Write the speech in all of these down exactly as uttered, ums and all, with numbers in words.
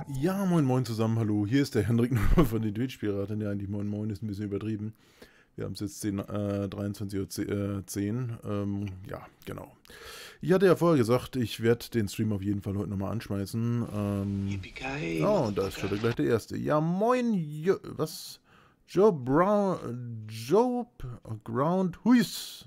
Ja, moin moin zusammen, hallo. Hier ist der Henrik Nuller von den Twitch-Piraten. Ja, eigentlich moin moin ist ein bisschen übertrieben. Wir haben es jetzt zehn, äh, dreiundzwanzig Uhr zehn. Ähm, ja, genau. Ich hatte ja vorher gesagt, ich werde den Stream auf jeden Fall heute nochmal anschmeißen. Ähm, Yippie-ki-yay, oh, und da ist schon der gleich der Erste. Ja, moin, jo, was? Joe Brown, Joe Ground Huis.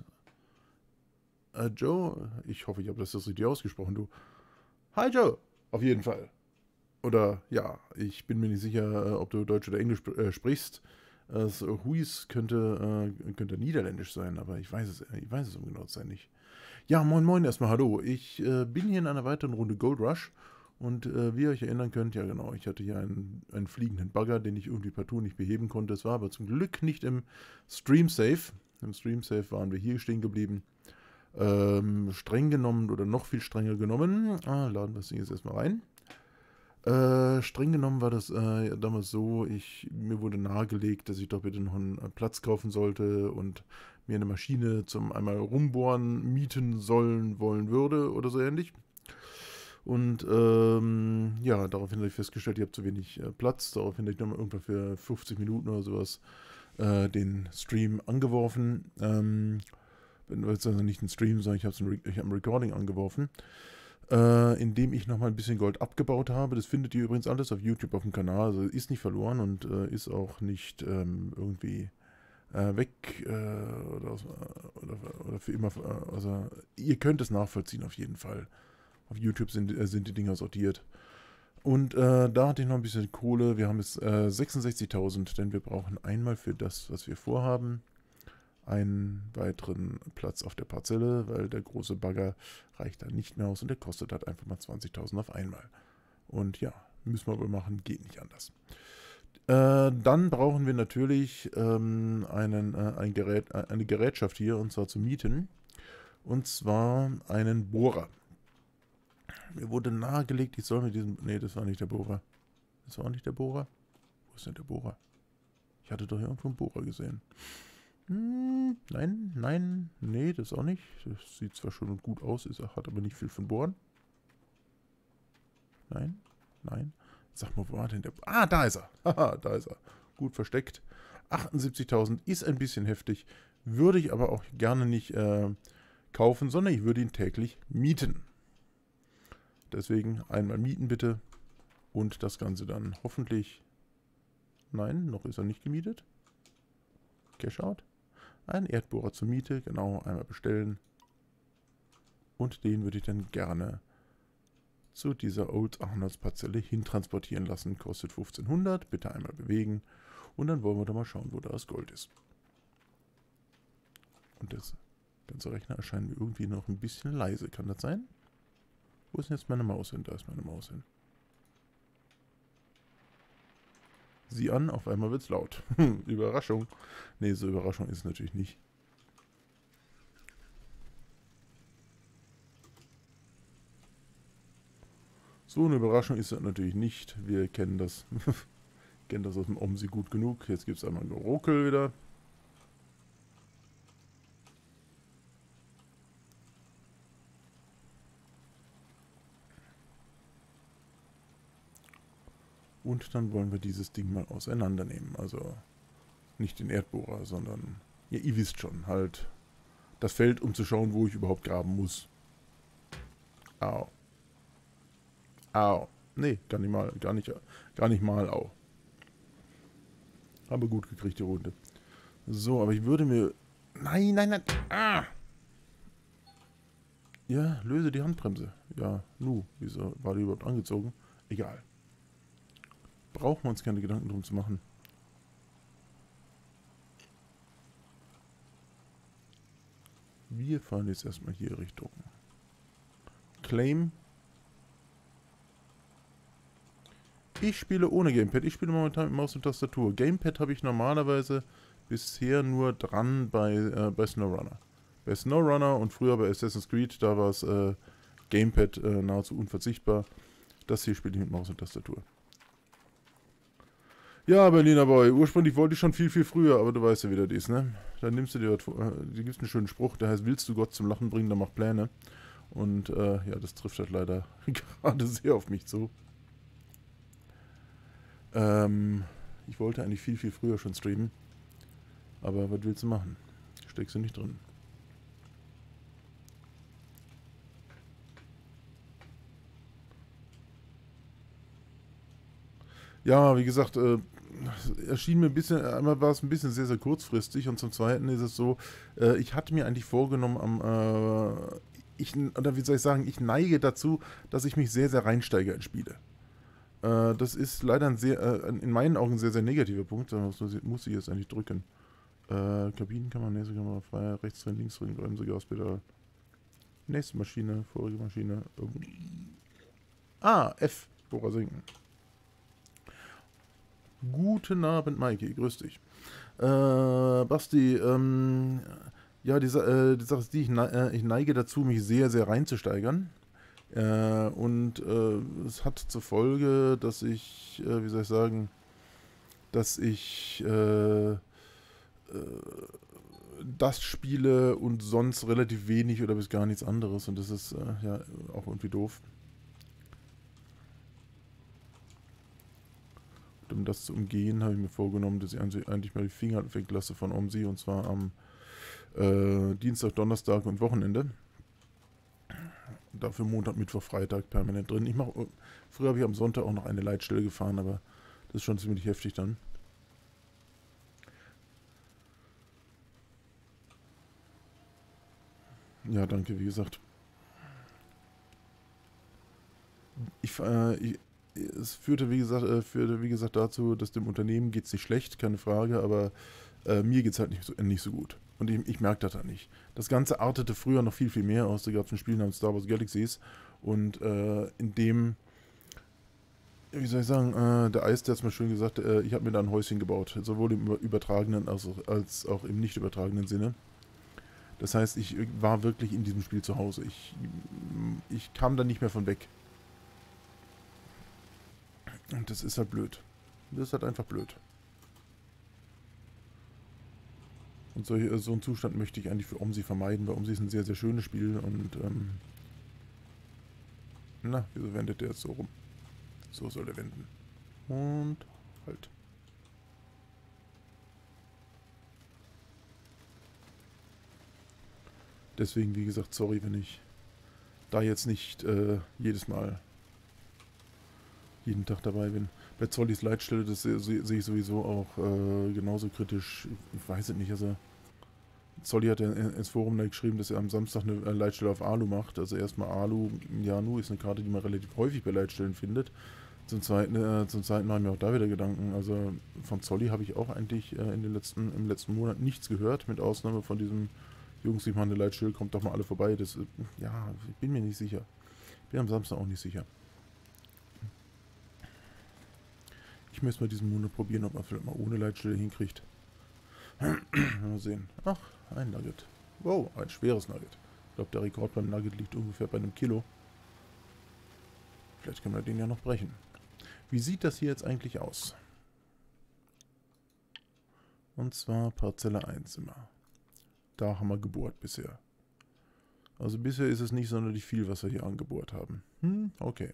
Äh, Joe, ich hoffe, ich habe das, das richtig ausgesprochen, du. Hi Joe, auf jeden Fall. Oder ja, ich bin mir nicht sicher, äh, ob du Deutsch oder Englisch äh, sprichst. Das äh, Huis könnte, äh, könnte niederländisch sein, aber ich weiß es, ich weiß es um genau zu sein nicht. Ja, moin moin erstmal, hallo. Ich äh, bin hier in einer weiteren Runde Gold Rush und äh, wie ihr euch erinnern könnt, ja genau, ich hatte hier einen, einen fliegenden Bagger, den ich irgendwie partout nicht beheben konnte. Es war aber zum Glück nicht im Stream Safe. Im Stream Safe waren wir hier stehen geblieben. Ähm, streng genommen oder noch viel strenger genommen. Ah, laden wir das Ding jetzt erstmal rein. Äh, streng genommen war das äh, damals so, ich, mir wurde nahegelegt, dass ich doch bitte noch einen äh, Platz kaufen sollte und mir eine Maschine zum einmal rumbohren mieten sollen wollen würde oder so ähnlich. Und ähm, ja, daraufhin habe ich festgestellt, ich habe zu wenig äh, Platz. Daraufhin habe ich nochmal irgendwann für fünfzig Minuten oder sowas äh, den Stream angeworfen. Ähm, also nicht einen Stream, sondern ich habe ein, Re hab ein Recording angeworfen. Äh, indem ich nochmal ein bisschen Gold abgebaut habe. Das findet ihr übrigens alles auf YouTube auf dem Kanal. Also ist nicht verloren und äh, ist auch nicht ähm, irgendwie äh, weg äh, oder, oder, oder für immer. Also ihr könnt es nachvollziehen auf jeden Fall. Auf YouTube sind, äh, sind die Dinger sortiert. Und äh, da hatte ich noch ein bisschen Kohle. Wir haben jetzt äh, sechsundsechzigtausend, denn wir brauchen einmal für das, was wir vorhaben, einen weiteren Platz auf der Parzelle, weil der große Bagger reicht da nicht mehr aus und der kostet halt einfach mal zwanzigtausend auf einmal. Und ja, müssen wir wohl machen, geht nicht anders. Äh, dann brauchen wir natürlich ähm, einen, äh, ein Gerät, äh, eine Gerätschaft hier, und zwar zu mieten. Und zwar einen Bohrer. Mir wurde nahegelegt, ich soll mit diesem... Nee, das war nicht der Bohrer. Das war nicht der Bohrer? Wo ist denn der Bohrer? Ich hatte doch irgendwo einen Bohrer gesehen. Hm, nein, nein, nee, das auch nicht. Das sieht zwar schon gut aus, ist, hat aber nicht viel von Bohren. Nein, nein. Sag mal, wo war denn der... Ah, da ist er. Haha, da ist er. Gut versteckt. achtundsiebzigtausend ist ein bisschen heftig. Würde ich aber auch gerne nicht äh, kaufen, sondern ich würde ihn täglich mieten. Deswegen einmal mieten bitte. Und das Ganze dann hoffentlich... Nein, noch ist er nicht gemietet. Cash out. Ein Erdbohrer zur Miete, genau, einmal bestellen. Und den würde ich dann gerne zu dieser Old Arnolds Parzelle hintransportieren lassen. Kostet fünfzehnhundert, bitte einmal bewegen. Und dann wollen wir doch mal schauen, wo da das Gold ist. Und das ganze Rechner erscheint mir irgendwie noch ein bisschen leise. Kann das sein? Wo ist denn jetzt meine Maus hin? Da ist meine Maus hin. Sieh an, auf einmal wird's laut. Überraschung. Nee, so Überraschung ist es natürlich nicht. So eine Überraschung ist das natürlich nicht. Wir kennen das. kennen das aus dem OMSI gut genug. Jetzt gibt es einmal ein Ruckel wieder. Und dann wollen wir dieses Ding mal auseinandernehmen. Also nicht den Erdbohrer, sondern, ja, ihr wisst schon, halt das Feld, um zu schauen, wo ich überhaupt graben muss. Au. Au. Nee, gar nicht mal, gar nicht, gar nicht mal, au. Aber gut gekriegt, die Runde. So, aber ich würde mir... Nein, nein, nein. Ah! Ja, löse die Handbremse. Ja, nu, wieso war die überhaupt angezogen? Egal. Brauchen wir uns keine Gedanken drum zu machen. Wir fahren jetzt erstmal hier Richtung Claim. Ich spiele ohne Gamepad. Ich spiele momentan mit Maus und Tastatur. Gamepad habe ich normalerweise bisher nur dran bei, äh, bei SnowRunner. Bei SnowRunner und früher bei Assassin's Creed, da war es äh, Gamepad äh, nahezu unverzichtbar. Das hier spiele ich mit Maus und Tastatur. Ja, Berliner Boy, ursprünglich wollte ich schon viel, viel früher, aber du weißt ja, wie das ist, ne? Dann nimmst du dir, äh, dir gibt's einen schönen Spruch, der heißt, willst du Gott zum Lachen bringen, dann mach Pläne. Und äh, ja, das trifft halt leider gerade sehr auf mich zu. Ähm, ich wollte eigentlich viel, viel früher schon streamen. Aber was willst du machen? Steckst du nicht drin. Ja, wie gesagt, äh, erschien mir ein bisschen, einmal war es ein bisschen sehr, sehr kurzfristig und zum Zweiten ist es so, äh, ich hatte mir eigentlich vorgenommen, am, äh, ich, oder wie soll ich sagen, ich neige dazu, dass ich mich sehr, sehr reinsteige in Spiele. Äh, das ist leider ein sehr, äh, in meinen Augen ein sehr, sehr negativer Punkt, da muss, muss ich jetzt eigentlich drücken. Äh, Kabinenkammer, nächste Kamera, frei, rechts drin, links drin, Bremse, Gaspedal. Nächste Maschine, vorige Maschine. Ah, F, Bohrer senken. Guten Abend, Maiki, grüß dich. Äh, Basti, ähm, ja, die, äh, die Sache ist die, ich, ne äh, ich neige dazu, mich sehr, sehr reinzusteigern. Äh, und äh, es hat zur Folge, dass ich, äh, wie soll ich sagen, dass ich äh, äh, das spiele und sonst relativ wenig oder bis gar nichts anderes. Und das ist äh, ja auch irgendwie doof. Um das zu umgehen, habe ich mir vorgenommen, dass ich eigentlich mal die Finger weglasse von OMSI, und zwar am äh, Dienstag, Donnerstag und Wochenende. Dafür Montag, Mittwoch, Freitag permanent drin. Ich mache, früher habe ich am Sonntag auch noch eine Leitstelle gefahren, aber das ist schon ziemlich heftig dann. Ja, danke, wie gesagt. Ich, äh, ich, es führte wie, gesagt, äh, führte, wie gesagt, dazu, dass dem Unternehmen geht es nicht schlecht, keine Frage, aber äh, mir geht es halt nicht so, nicht so gut. Und ich, ich merke das halt nicht. Das Ganze artete früher noch viel, viel mehr aus. Da gab es ein Spiel namens Star Wars Galaxies. Und äh, in dem, wie soll ich sagen, äh, der Eis, der hat es mal schön gesagt, äh, ich habe mir da ein Häuschen gebaut. Sowohl im übertragenen als auch, als auch im nicht übertragenen Sinne. Das heißt, ich war wirklich in diesem Spiel zu Hause. Ich, ich kam da nicht mehr von weg. Und das ist halt blöd. Das ist halt einfach blöd. Und so, so einen Zustand möchte ich eigentlich für OMSI vermeiden, weil OMSI ist ein sehr, sehr schönes Spiel und ähm, na, wieso wendet der jetzt so rum? So soll er wenden. Und halt. Deswegen, wie gesagt, sorry, wenn ich da jetzt nicht äh, jedes Mal jeden Tag dabei bin. Bei Zollis Leitstelle, das sehe seh ich sowieso auch äh, genauso kritisch. Ich weiß es nicht, also Zolli hat ja ins Forum da geschrieben, dass er am Samstag eine Leitstelle auf Alu macht. Also erstmal Alu, Janu ist eine Karte, die man relativ häufig bei Leitstellen findet. Zum Zweiten, äh, zum Zweiten machen wir auch da wieder Gedanken. Also von Zolli habe ich auch eigentlich äh, in den letzten, im letzten Monat nichts gehört, mit Ausnahme von diesem Jungs, ich mache eine Leitstelle, kommt doch mal alle vorbei. Das, äh, ja, ich bin mir nicht sicher. Ich bin am Samstag auch nicht sicher. Ich müsste mal diesen Monat probieren, ob man vielleicht mal ohne Leitstelle hinkriegt. Mal sehen. Ach, ein Nugget. Wow, ein schweres Nugget. Ich glaube, der Rekord beim Nugget liegt ungefähr bei einem Kilo. Vielleicht können wir den ja noch brechen. Wie sieht das hier jetzt eigentlich aus? Und zwar Parzelle eins immer. Da haben wir gebohrt bisher. Also bisher ist es nicht sonderlich viel, was wir hier angebohrt haben. Hm, okay.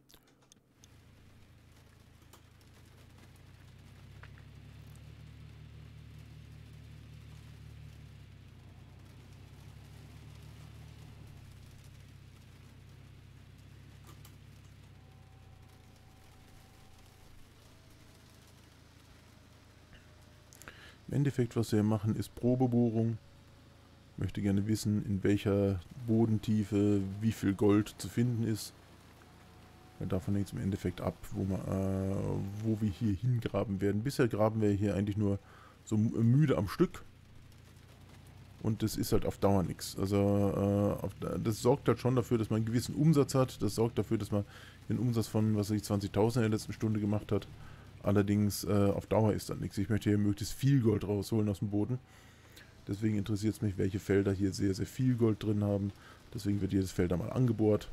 Im Endeffekt, was wir machen, ist Probebohrung. Ich möchte gerne wissen, in welcher Bodentiefe wie viel Gold zu finden ist. Ja, davon hängt es im Endeffekt ab, wo, man, äh, wo wir hier hingraben werden. Bisher graben wir hier eigentlich nur so müde am Stück. Und das ist halt auf Dauer nichts. Also äh, auf, das sorgt halt schon dafür, dass man einen gewissen Umsatz hat. Das sorgt dafür, dass man einen Umsatz von, was weiß ich, zwanzigtausend in der letzten Stunde gemacht hat. Allerdings äh, auf Dauer ist das nichts. Ich möchte hier möglichst viel Gold rausholen aus dem Boden. Deswegen interessiert es mich, welche Felder hier sehr, sehr viel Gold drin haben. Deswegen wird jedes Feld einmal angebohrt.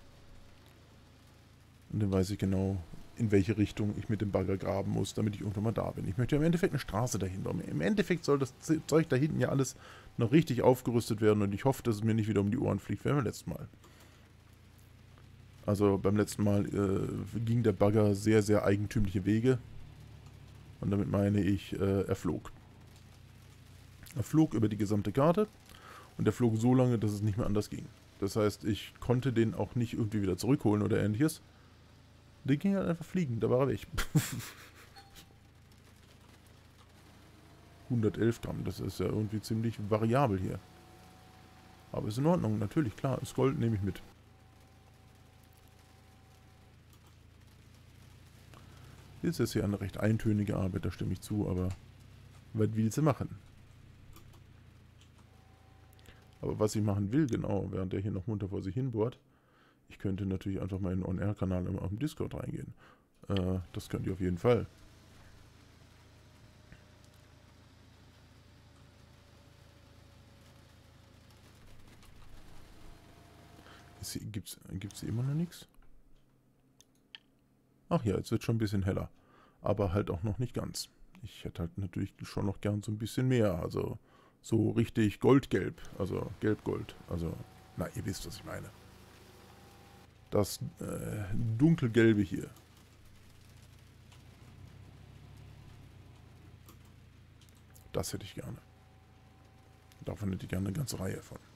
Und dann weiß ich genau, in welche Richtung ich mit dem Bagger graben muss, damit ich irgendwann mal da bin. Ich möchte ja im Endeffekt eine Straße dahin bauen. Im Endeffekt soll das Zeug da hinten ja alles noch richtig aufgerüstet werden und ich hoffe, dass es mir nicht wieder um die Ohren fliegt, wie beim letzten Mal. Also beim letzten Mal äh, ging der Bagger sehr, sehr eigentümliche Wege. Und damit meine ich, äh, er flog. Er flog über die gesamte Karte und er flog so lange, dass es nicht mehr anders ging. Das heißt, ich konnte den auch nicht irgendwie wieder zurückholen oder ähnliches. Der ging halt einfach fliegen, da war er weg. hundertelf Gramm, das ist ja irgendwie ziemlich variabel hier. Aber ist in Ordnung, natürlich, klar, ist Gold, nehme ich mit. Ist jetzt hier eine recht eintönige Arbeit, da stimme ich zu, aber was willst du machen? Aber was ich machen will, genau, während der hier noch munter vor sich hin bohrt, ich könnte natürlich einfach mal in den On-Air-Kanal auf dem Discord reingehen. Äh, das könnt ihr auf jeden Fall. Gibt es hier immer noch nichts? Ach ja, jetzt wird schon ein bisschen heller. Aber halt auch noch nicht ganz. Ich hätte halt natürlich schon noch gern so ein bisschen mehr. Also so richtig goldgelb. Also gelb-gold. Also, na, ihr wisst, was ich meine. Das äh, dunkelgelbe hier. Das hätte ich gerne. Davon hätte ich gerne eine ganze Reihe von.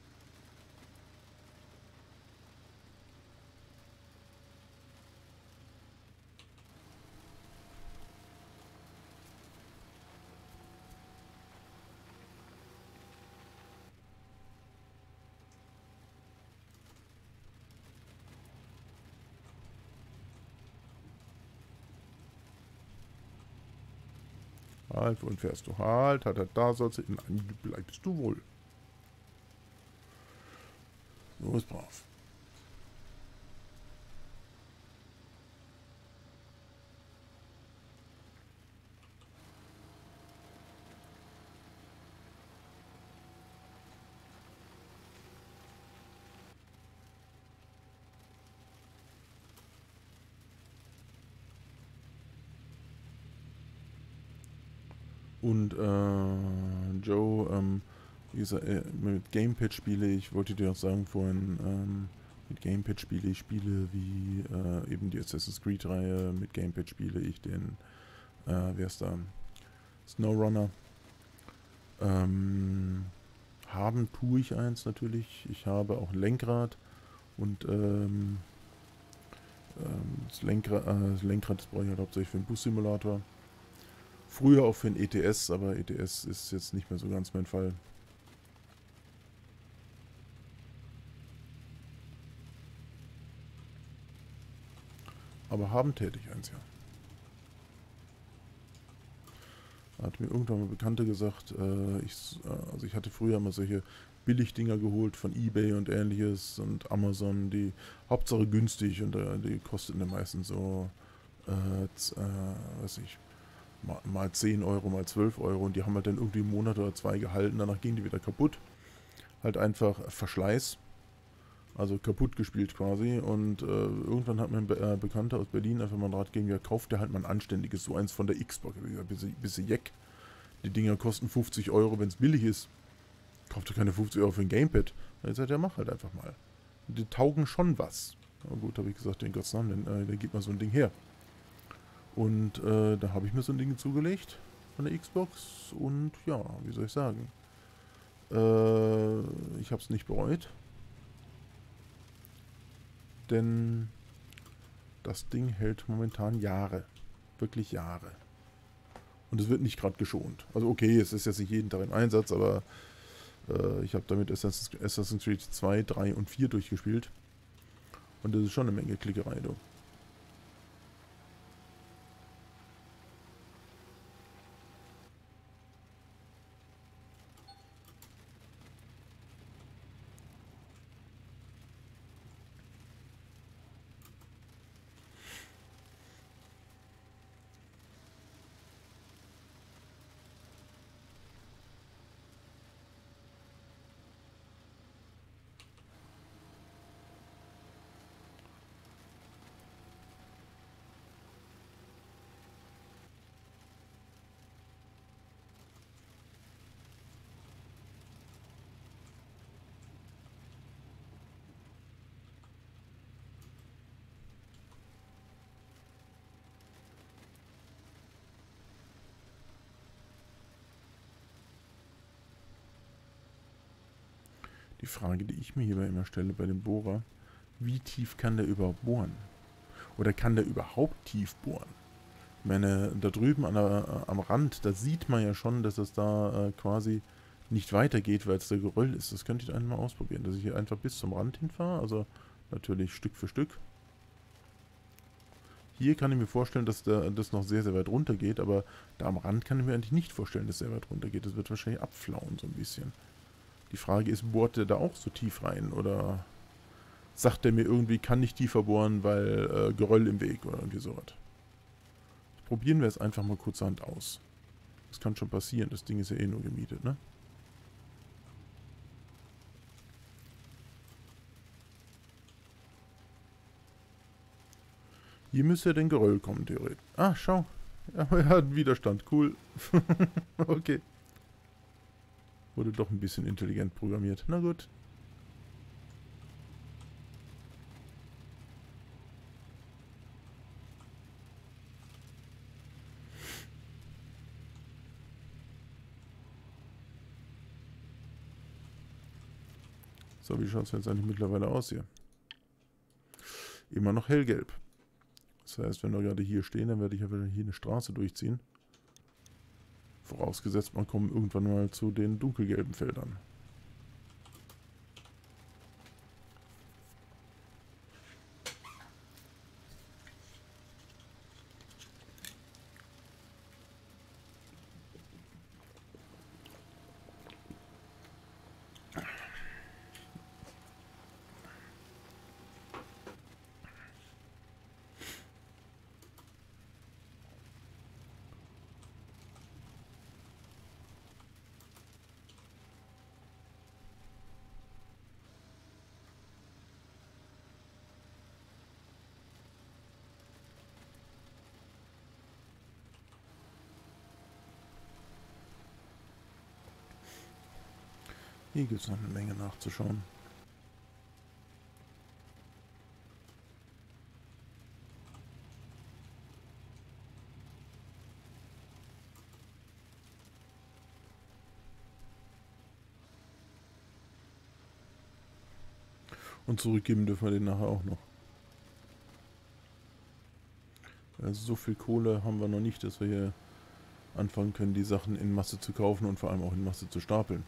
Halt, wohin fährst du? Halt, halt, halt, da sollst du... Nein, bleibst du wohl. So ist brav. Und äh, Joe, ähm, wie gesagt, äh, mit Gamepad spiele ich, wollte dir auch sagen vorhin, ähm, mit Gamepad spiele ich Spiele wie äh, eben die Assassin's Creed Reihe, mit Gamepad spiele ich den, äh, wer ist da, SnowRunner. Ähm, haben tue ich eins natürlich, ich habe auch ein Lenkrad und ähm, ähm, das, Lenkrad, äh, das Lenkrad das brauche ich halt hauptsächlich für den Bussimulator. Früher auch für ein E T S, aber E T S ist jetzt nicht mehr so ganz mein Fall. Aber haben täte ich eins, ja. Hat mir irgendwann mal Bekannte gesagt, äh, ich, äh, also ich hatte früher mal solche Billigdinger geholt von eBay und ähnliches und Amazon, die Hauptsache günstig und äh, die kosteten dann meistens so, äh, z, äh, weiß ich, mal, mal zehn Euro, mal zwölf Euro und die haben halt dann irgendwie einen Monat oder zwei gehalten, danach gingen die wieder kaputt. Halt einfach Verschleiß, also kaputt gespielt quasi und äh, irgendwann hat mein Be äh, Bekannter aus Berlin einfach mal einen Rat gegeben, ja, kauft der halt mal ein anständiges, so eins von der Xbox. Ich hab gesagt, bisschen, bisschen jeck. Die Dinger kosten fünfzig Euro, wenn es billig ist. Kauft ihr keine fünfzig Euro für ein Gamepad. Dann sagt er, ja, mach halt einfach mal. Die taugen schon was. Na gut, habe ich gesagt, den Gottes Namen, dann, äh, dann gibt man so ein Ding her. Und äh, da habe ich mir so ein Ding zugelegt von der Xbox und ja, wie soll ich sagen, äh, ich habe es nicht bereut, denn das Ding hält momentan Jahre, wirklich Jahre. Und es wird nicht gerade geschont. Also okay, es ist jetzt nicht jeden Tag im Einsatz, aber äh, ich habe damit Assassin's, Assassin's Creed zwei, drei und vier durchgespielt. Und das ist schon eine Menge Klickerei, du. Die Frage, die ich mir hierbei immer stelle bei dem Bohrer, wie tief kann der überhaupt bohren? Oder kann der überhaupt tief bohren? Ich meine, da drüben an der, am Rand, da sieht man ja schon, dass es da äh, quasi nicht weitergeht, weil es der Geröll ist. Das könnte ich einmal ausprobieren, dass ich hier einfach bis zum Rand hinfahre, also natürlich Stück für Stück. Hier kann ich mir vorstellen, dass der, das noch sehr, sehr weit runter geht, aber da am Rand kann ich mir eigentlich nicht vorstellen, dass es sehr weit runter geht. Das wird wahrscheinlich abflauen so ein bisschen. Die Frage ist, bohrt der da auch so tief rein oder sagt der mir irgendwie, kann nicht tiefer bohren, weil äh, Geröll im Weg oder irgendwie sowas. Probieren wir es einfach mal kurzerhand aus. Das kann schon passieren, das Ding ist ja eh nur gemietet, ne? Hier müsste denn Geröll kommen, theoretisch. Ah, schau. Ja, er hat einen Widerstand. Cool. Okay. Wurde doch ein bisschen intelligent programmiert. Na gut. So, wie schaut es jetzt eigentlich mittlerweile aus hier? Immer noch hellgelb. Das heißt, wenn wir gerade hier stehen, dann werde ich ja wieder hier eine Straße durchziehen. Vorausgesetzt, man kommt irgendwann mal zu den dunkelgelben Feldern. Hier gibt es noch eine Menge nachzuschauen. Und zurückgeben dürfen wir den nachher auch noch. Also so viel Kohle haben wir noch nicht, dass wir hier anfangen können, die Sachen in Masse zu kaufen und vor allem auch in Masse zu stapeln.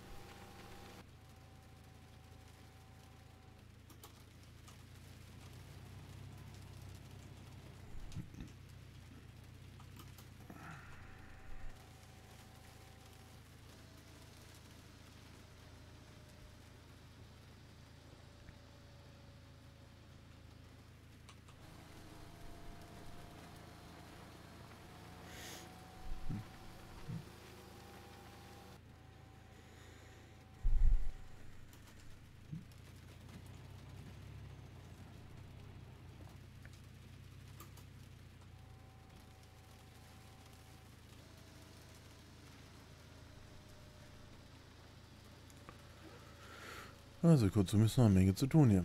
Also kurzum ist noch eine Menge zu tun hier.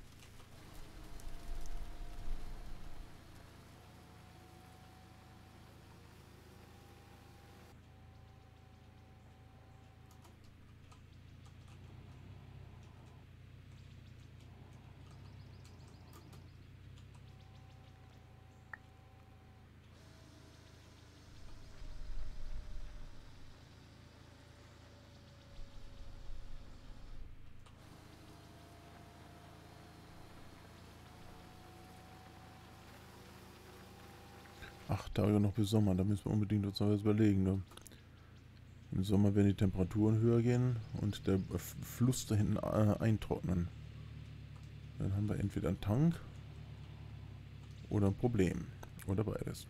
Acht Tage noch bis Sommer, da müssen wir unbedingt uns noch was überlegen. Ne? Im Sommer werden die Temperaturen höher gehen und der Fluss da hinten äh, eintrocknen. Dann haben wir entweder einen Tank oder ein Problem. Oder beides.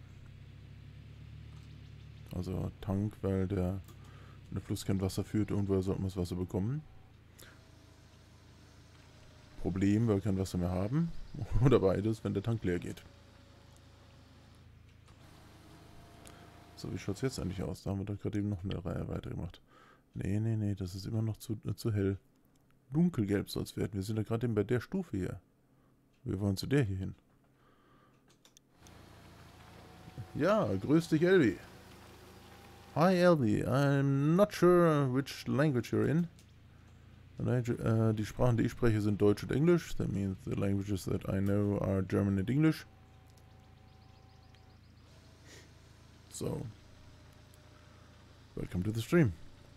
Also Tank, weil der, wenn der Fluss kein Wasser führt, irgendwo sollten wir das Wasser bekommen. Problem, weil wir kein Wasser mehr haben. Oder beides, wenn der Tank leer geht. So, wie schaut es jetzt eigentlich aus? Da haben wir doch gerade eben noch eine Reihe weitergemacht. Nee, nee, nee, das ist immer noch zu, äh, zu hell. Dunkelgelb soll es werden. Wir sind ja gerade eben bei der Stufe hier. Wir wollen zu der hier hin. Ja, grüß dich, Elvi. Hi, Elvi. I'm not sure which language you're in. Uh, die Sprachen, die ich spreche, sind Deutsch und Englisch. That means the languages that I know are German and English. So, welcome to the stream.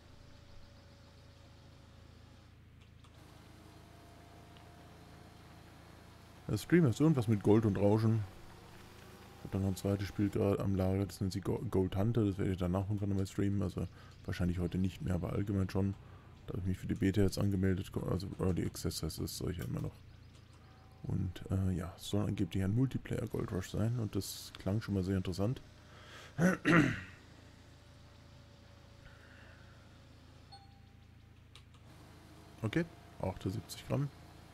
Der Stream ist irgendwas mit Gold und Rauschen. Ich habe dann noch ein zweites Spiel gerade am Lager, das nennt sich Gold Hunter. Das werde ich danach irgendwann nochmal streamen. Also wahrscheinlich heute nicht mehr, aber allgemein schon. Da habe ich mich für die Beta jetzt angemeldet. Also Early Access heißt das solche immer noch. Und äh, ja, es soll angeblich ein Multiplayer Gold Rush sein. Und das klang schon mal sehr interessant. Okay, achtundsiebzig Gramm.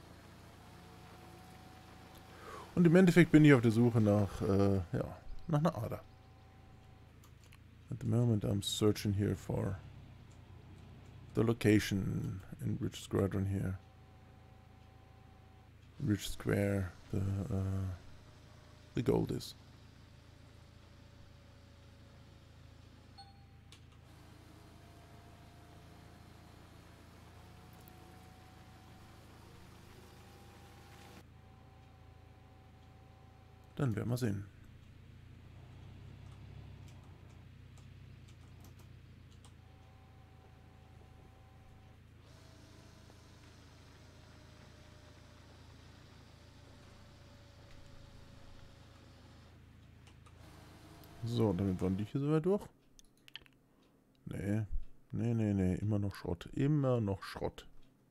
Und im Endeffekt bin ich auf der Suche nach, äh, ja, nach einer Ader. At the moment I'm searching here for the location in which squadron here. Which square the, uh, the gold is. Dann werden wir sehen. So, damit waren die hier soweit durch. Nee, nee, nee, nee, immer noch Schrott. Immer noch Schrott.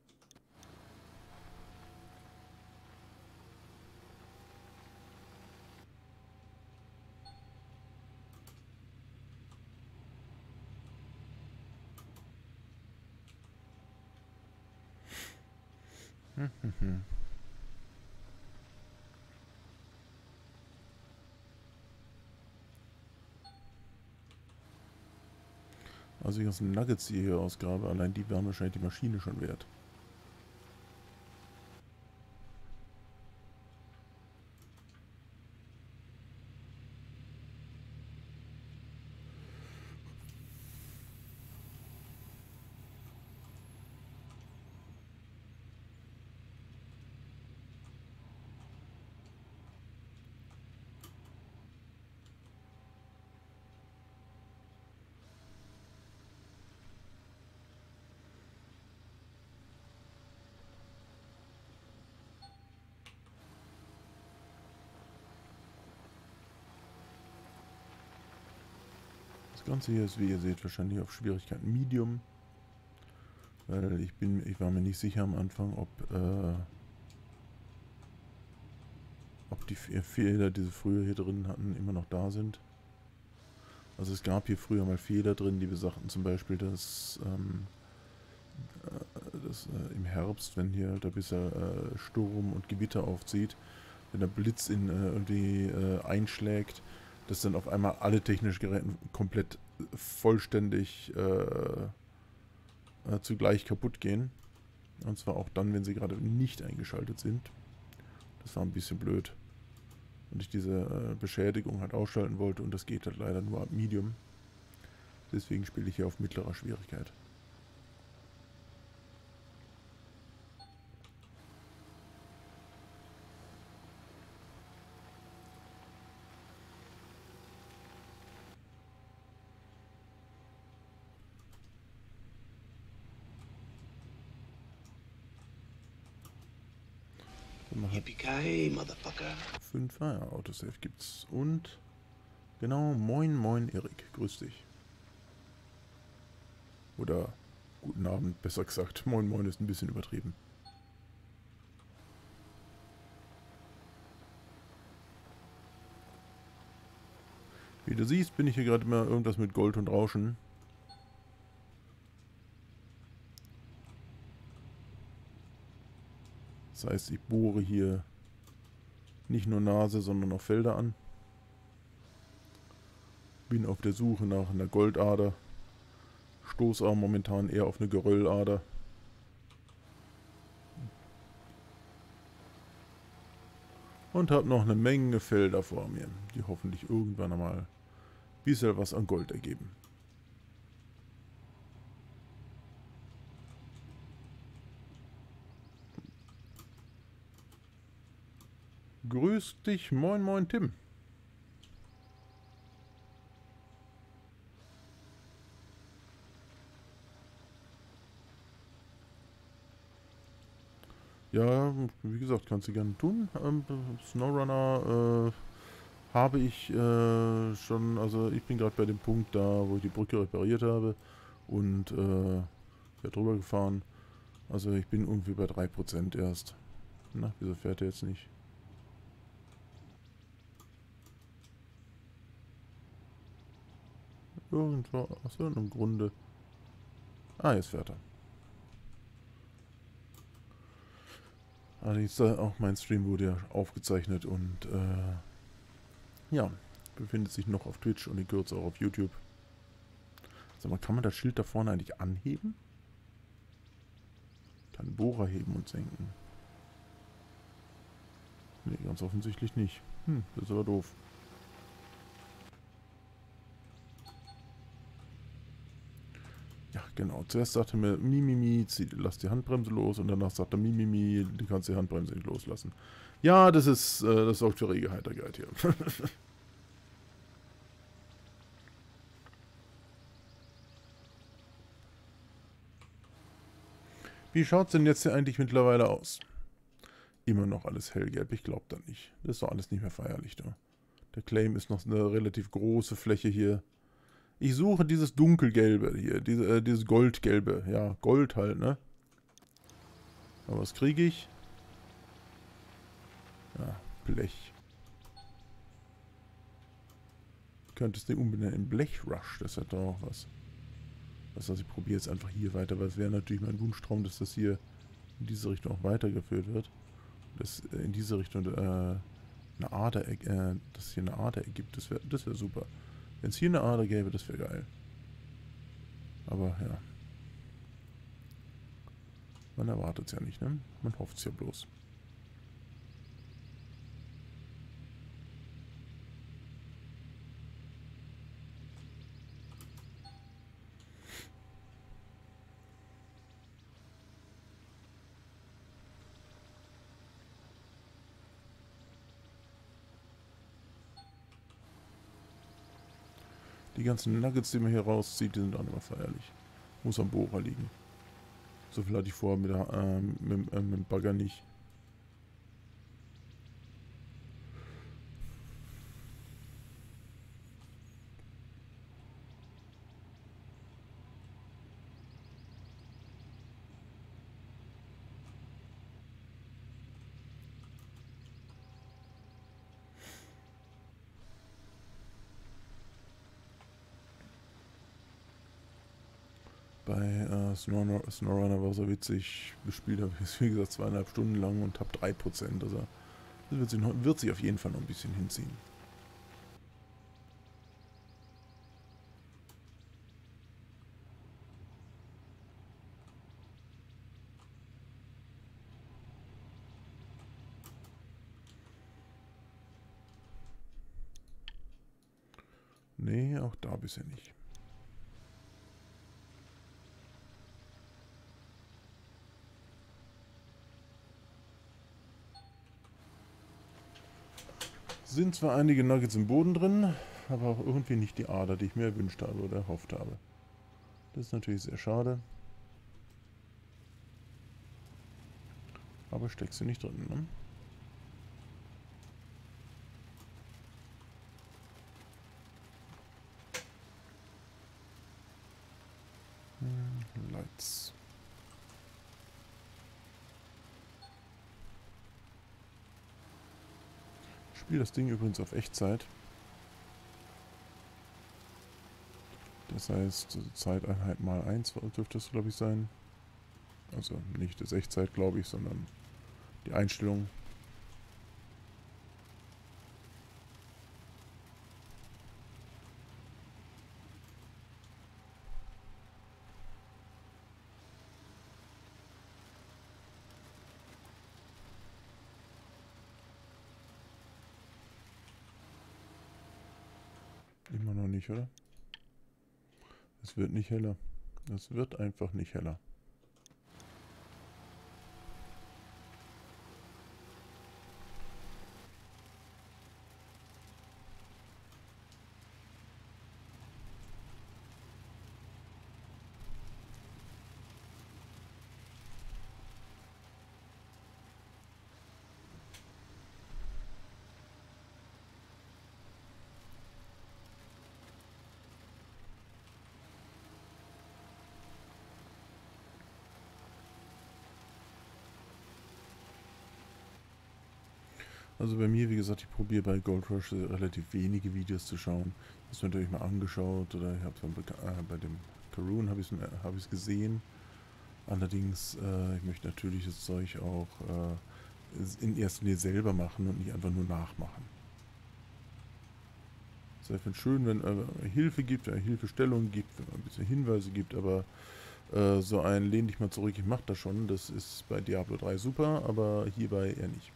Hm, hm, hm. Also die ganzen Nuggets, die ich hier ausgrabe, allein die wären wahrscheinlich die Maschine schon wert. Das Ganze hier ist, wie ihr seht, wahrscheinlich auf Schwierigkeit Medium. Weil ich bin, ich war mir nicht sicher am Anfang, ob, äh, ob die Fehler, die sie früher hier drin hatten, immer noch da sind. Also es gab hier früher mal Fehler drin, die besagten zum Beispiel, dass, ähm, dass äh, im Herbst, wenn hier der bisher äh, Sturm und Gewitter aufzieht, wenn der Blitz in äh, irgendwie äh, einschlägt, dass dann auf einmal alle technischen Geräte komplett vollständig äh, äh, zugleich kaputt gehen. Und zwar auch dann, wenn sie gerade nicht eingeschaltet sind. Das war ein bisschen blöd. Und ich diese äh, Beschädigung halt ausschalten wollte und das geht halt leider nur ab Medium. Deswegen spiele ich hier auf mittlerer Schwierigkeit. Yippee-ki-yay, Motherfucker. fünf, ah ja, Autosave gibt's. Und genau, moin moin Erik, grüß dich. Oder guten Abend, besser gesagt. Moin moin ist ein bisschen übertrieben. Wie du siehst, bin ich hier gerade mal irgendwas mit Gold und Rauschen. Das heißt, ich bohre hier nicht nur Nase, sondern auch Felder an. Bin auf der Suche nach einer Goldader. Stoße aber momentan eher auf eine Geröllader. Und habe noch eine Menge Felder vor mir, die hoffentlich irgendwann einmal ein bisschen was an Gold ergeben. grüß dich. Moin, moin, Tim. Ja, wie gesagt, kannst du gerne tun. Ähm, Snowrunner äh, habe ich äh, schon, also ich bin gerade bei dem Punkt da, wo ich die Brücke repariert habe und äh, ja, drüber gefahren. Also ich bin irgendwie bei drei Prozent erst. Na, wieso fährt er jetzt nicht? Irgendwo, aus irgendeinem Grunde. Ah, jetzt fährt er. Allerdings äh, auch mein Stream wurde ja aufgezeichnet und äh, ja, befindet sich noch auf Twitch und in Kürze auch auf YouTube. Sag mal, kann man das Schild da vorne eigentlich anheben? Kann Bohrer heben und senken. Nee, ganz offensichtlich nicht. Hm, das ist aber doof. Ja, genau. Zuerst sagte er mir, Mimimi, zieh, lass die Handbremse los. Und danach sagt er, Mimimi, du kannst die Handbremse nicht loslassen. Ja, das ist, äh, das sorgt für rege Heiterkeit hier. Wie schaut es denn jetzt hier eigentlich mittlerweile aus? Immer noch alles hellgelb, ich glaube da nicht. Das ist doch alles nicht mehr feierlich da. Der Claim ist noch eine relativ große Fläche hier. Ich suche dieses dunkelgelbe hier, diese, äh, dieses goldgelbe. Ja, Gold halt, ne? Aber was kriege ich? Ja, Blech. Könntest du umbenennen in Blechrush, das hat doch auch was. Das heißt, ich probiere jetzt einfach hier weiter, weil es wäre natürlich mein Wunschtraum, dass das hier in diese Richtung auch weitergeführt wird. Dass äh, in diese Richtung äh, eine Ader, äh, dass hier eine Ader ergibt, das wäre das wär super. Wenn es hier eine Ader gäbe, das wäre geil. Aber ja. Man erwartet es ja nicht, ne? Man hofft es ja bloß. Die ganzen Nuggets, die man hier rauszieht, die sind auch immer feierlich. Muss am Bohrer liegen. So viel hatte ich vorher mit, der, ähm, mit, äh, mit dem Bagger nicht. Bei äh, Snowrunner, Snowrunner war so witzig. Gespielt habe ich es, wie gesagt, zweieinhalb Stunden lang und habe drei Prozent. Also das wird sich, noch, wird sich auf jeden Fall noch ein bisschen hinziehen. Nee, auch da bisher nicht. Sind zwar einige Nuggets im Boden drin, aber auch irgendwie nicht die Ader, die ich mir erwünscht habe oder erhofft habe. Das ist natürlich sehr schade. Aber steckst du nicht drin, ne? Hm, Lights. Ich spiele das Ding übrigens auf Echtzeit. Das heißt, Zeiteinheit mal eins dürfte es, glaube ich, sein. Also nicht das Echtzeit, glaube ich, sondern die Einstellung. Immer noch nicht, oder? Es wird nicht heller. Es wird einfach nicht heller. Also bei mir, wie gesagt, ich probiere bei Gold Rush relativ wenige Videos zu schauen. Das ist mir natürlich mal angeschaut oder ich habe äh, bei dem Karun habe ich es hab ich's gesehen. Allerdings, äh, ich möchte natürlich das Zeug auch äh, in erster Linie selber machen und nicht einfach nur nachmachen. Es wäre schön, wenn äh, Hilfe gibt, äh, Hilfestellung gibt, wenn man ein bisschen Hinweise gibt, aber äh, so ein lehn dich mal zurück, ich mach das schon, das ist bei Diablo drei super, aber hierbei eher nicht.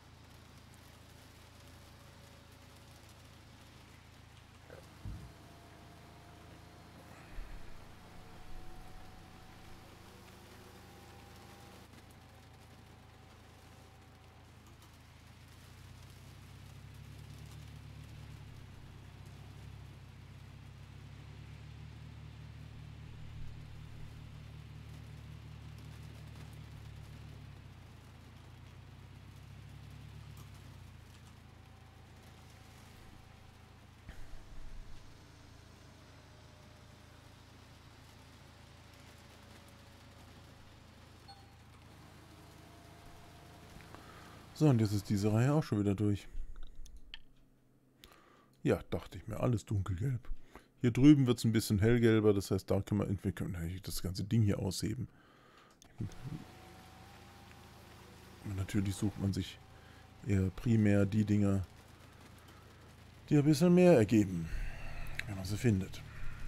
So, und jetzt ist diese Reihe auch schon wieder durch. Ja, dachte ich mir, alles dunkelgelb. Hier drüben wird es ein bisschen hellgelber, das heißt, da können wir, wir können das ganze Ding hier ausheben. Und natürlich sucht man sich eher primär die Dinger, die ein bisschen mehr ergeben, wenn man sie findet.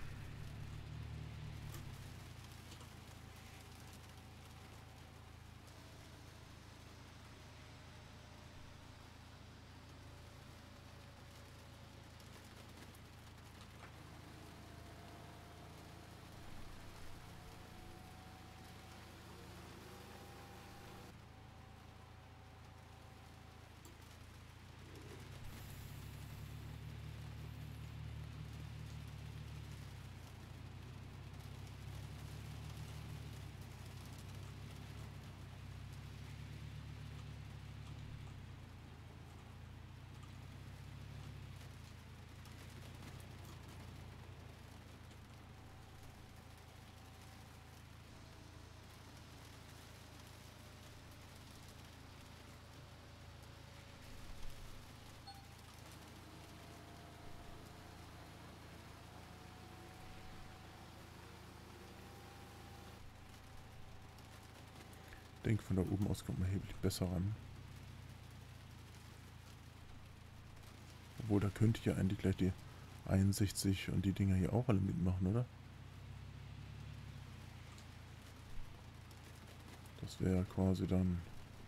Ich denke, von da oben aus kommt man erheblich besser ran. Obwohl, da könnte ich ja eigentlich gleich die einundsechzig und die Dinger hier auch alle mitmachen, oder? Das wäre quasi dann...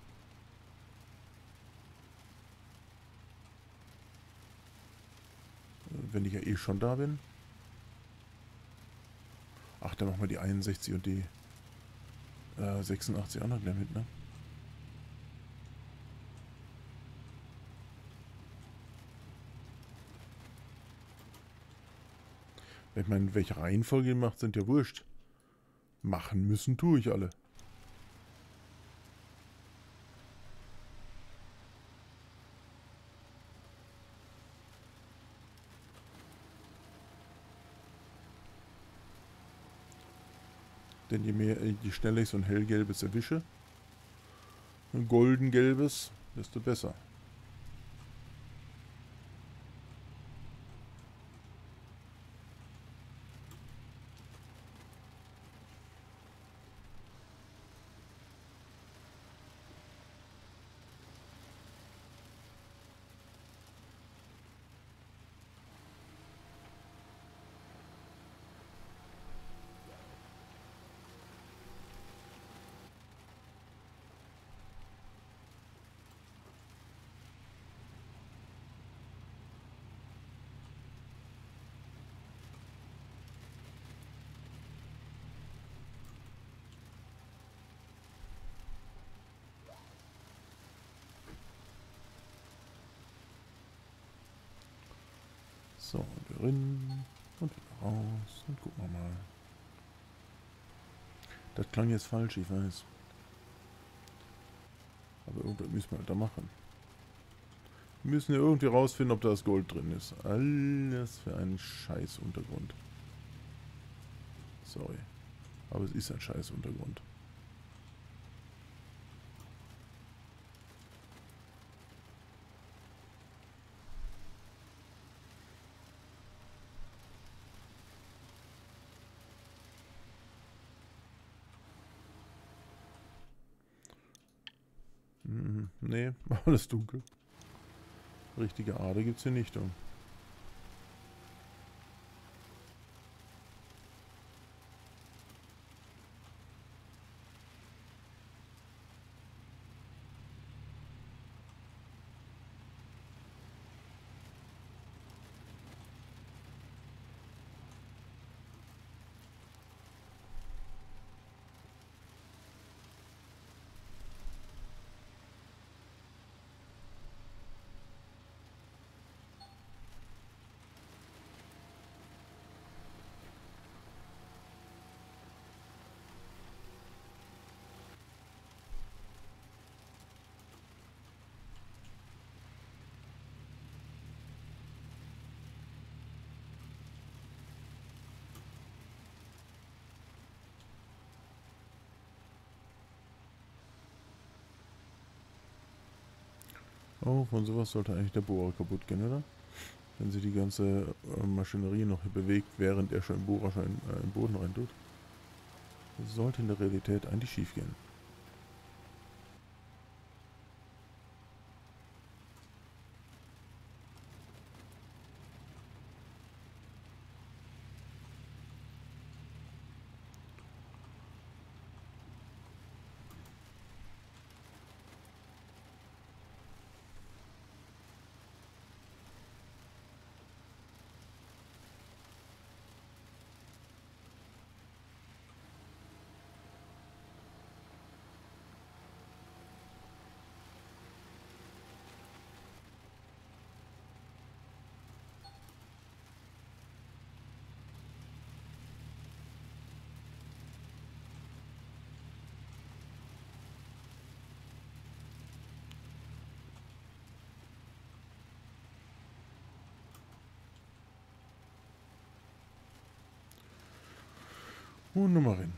Wenn ich ja eh schon da bin. Ach, dann machen wir die einundsechzig und die äh, sechsundachtzig auch noch gleich mit, ne? Ich meine, welche Reihenfolge ihr macht, sind ja wurscht. Machen müssen tue ich alle. Denn je mehr, je schneller ich so ein hellgelbes erwische, ein goldengelbes, desto besser. So, und wieder rein und wieder raus und gucken wir mal. Das klang jetzt falsch, ich weiß. Aber irgendwas müssen wir halt da machen. Wir müssen ja irgendwie rausfinden, ob da das Gold drin ist. Alles für einen scheiß Untergrund. Sorry. Aber es ist ein scheiß Untergrund. nee, alles dunkel. Richtige Ader gibt's hier nicht. Um. Oh, von sowas sollte eigentlich der Bohrer kaputt gehen, oder? Wenn sie die ganze äh, Maschinerie noch bewegt, während er schon im Bohrer schon in, äh, im Boden rein tut. Das sollte in der Realität eigentlich schief gehen. Und Nummer rein.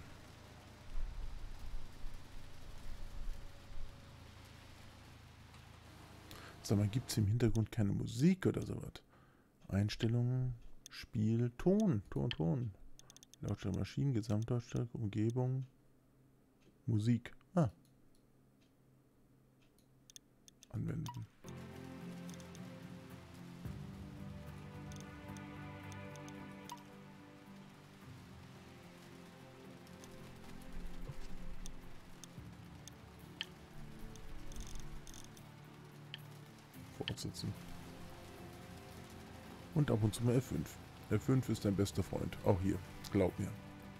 Sag mal, gibt es im Hintergrund keine Musik oder sowas? Einstellungen, Spiel, Ton, Ton, Ton. Lautstärke Maschinen, Gesamtlautstärke, Umgebung, Musik. Ah. Anwenden. Fortsetzen. Und ab und zu mal F fünf. F fünf ist dein bester Freund. Auch hier. Glaub mir.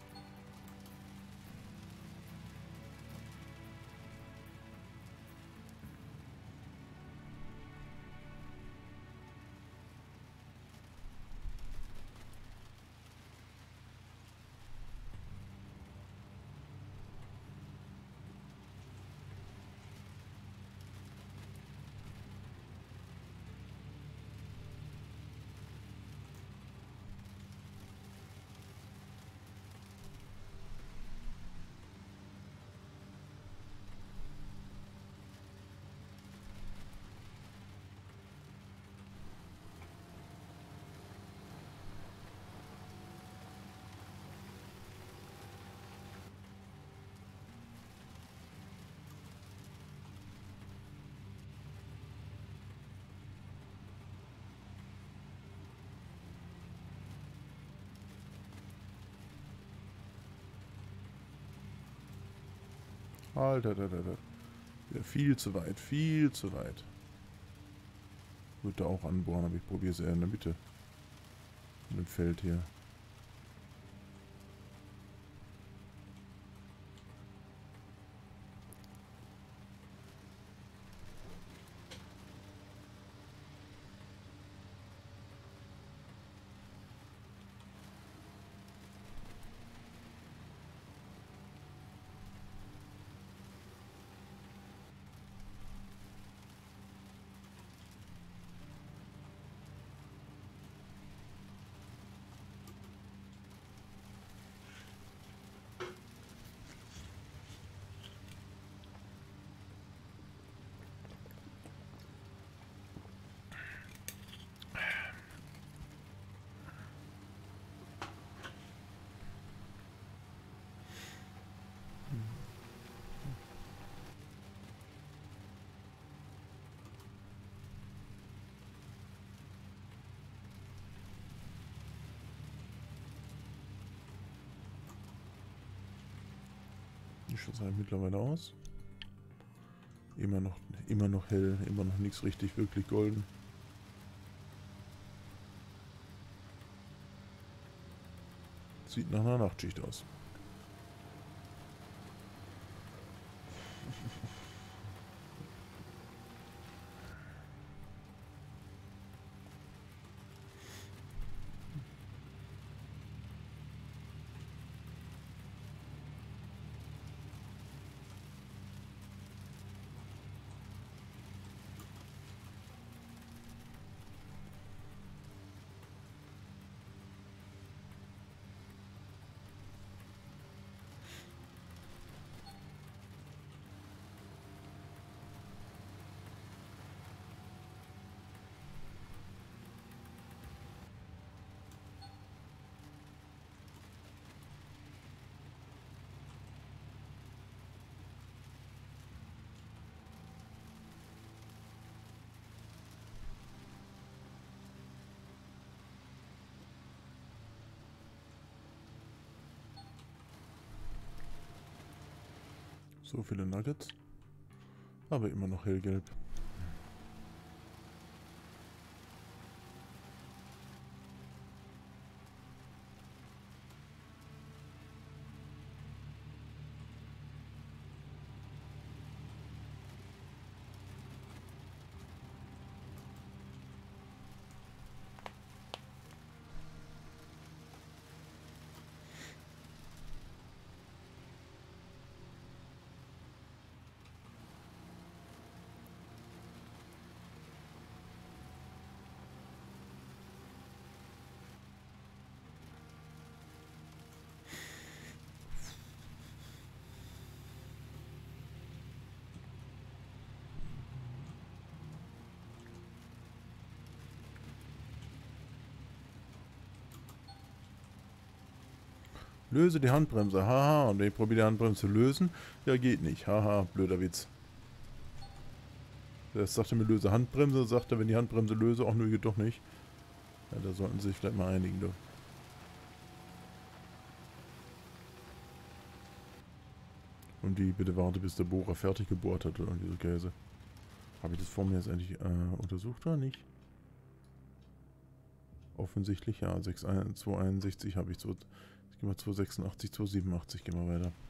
Alter, Alter, Alter. Ja, viel zu weit, viel zu weit. Würde da auch anbohren, aber ich probiere es eher in der Mitte. In dem Feld hier. Die schaut eigentlich mittlerweile aus. Immer noch, immer noch hell, immer noch nichts richtig wirklich golden. Sieht nach einer Nachtschicht aus. So viele Nuggets. Aber immer noch hellgelb. Löse die Handbremse, haha. Und ich probiere die Handbremse zu lösen. Ja, geht nicht. Haha, blöder Witz. Das sagte mir, löse Handbremse. Sagt er, wenn die Handbremse löse, auch nur geht doch nicht. Ja, da sollten sie sich vielleicht mal einigen, du. Und die, bitte warte, bis der Bohrer fertig gebohrt hat, oder diese Käse. Habe ich das vor mir jetzt endlich äh, untersucht oder nicht? Offensichtlich, ja. zweihunderteinundsechzig habe ich so. Jetzt gehen wir zweihundertsechsundachtzig, zweihundertsiebenundachtzig, gehen wir weiter.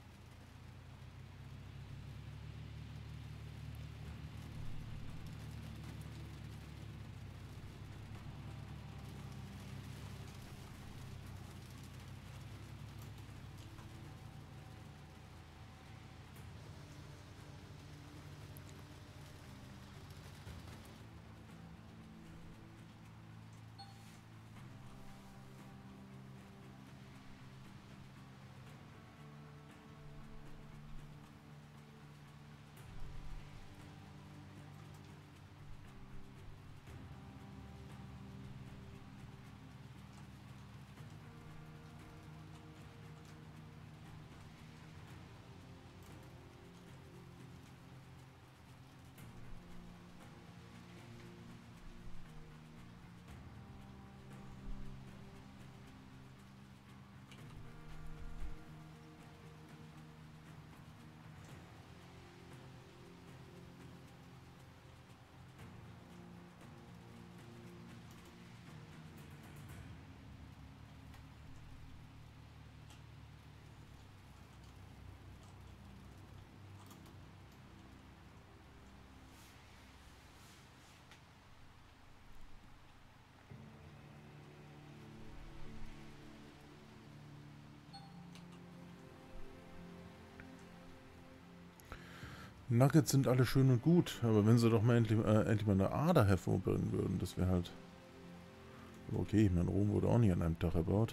Nuggets sind alle schön und gut, aber wenn sie doch mal endlich, äh, endlich mal eine Ader hervorbringen würden, das wäre halt... Okay, ich meine, Rom wurde auch nicht an einem Tag erbaut.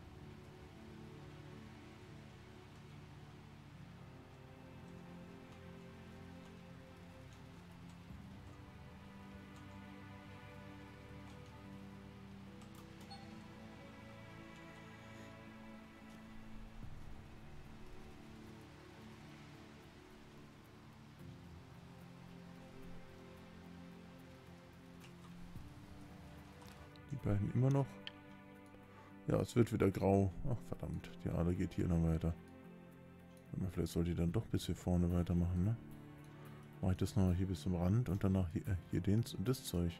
Die beiden immer noch. Ja, es wird wieder grau. Ach verdammt, die Ader geht hier noch weiter. Vielleicht sollte ich dann doch bis hier vorne weitermachen, ne? Mache ich das noch hier bis zum Rand und danach hier, hier den, das Zeug.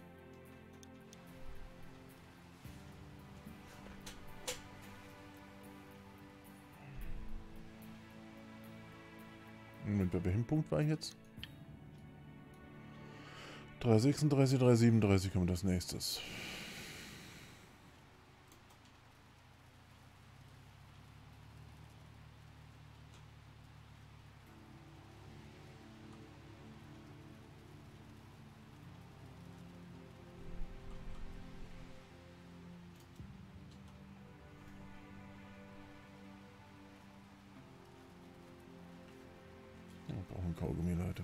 Moment, bei welchem Punkt war ich jetzt? drei sechsunddreißig, drei siebenunddreißig kommt als nächstes. Wir brauchen Kaugummi, Leute.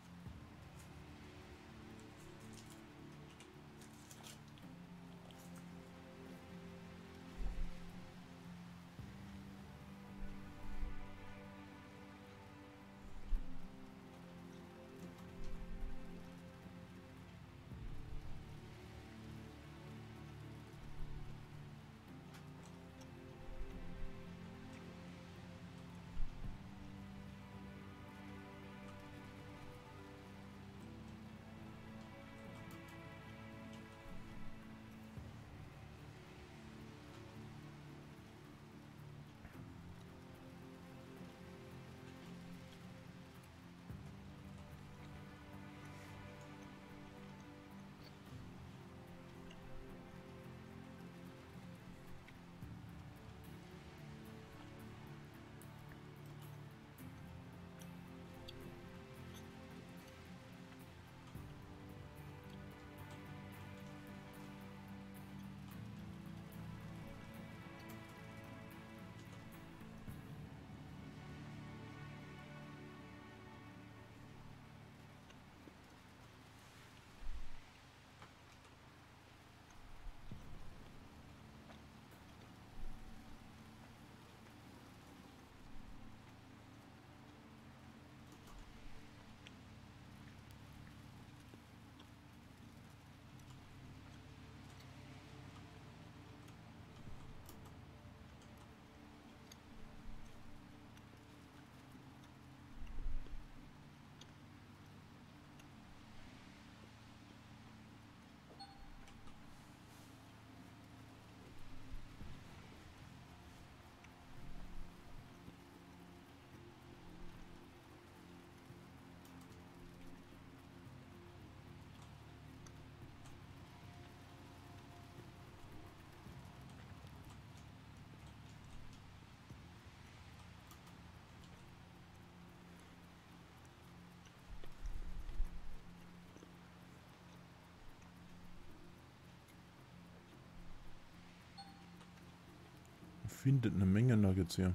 Findet eine Menge Nuggets hier.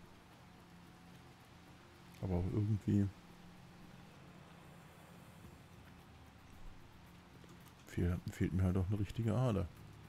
Aber auch irgendwie fehl, fehlt mir halt auch eine richtige Ader.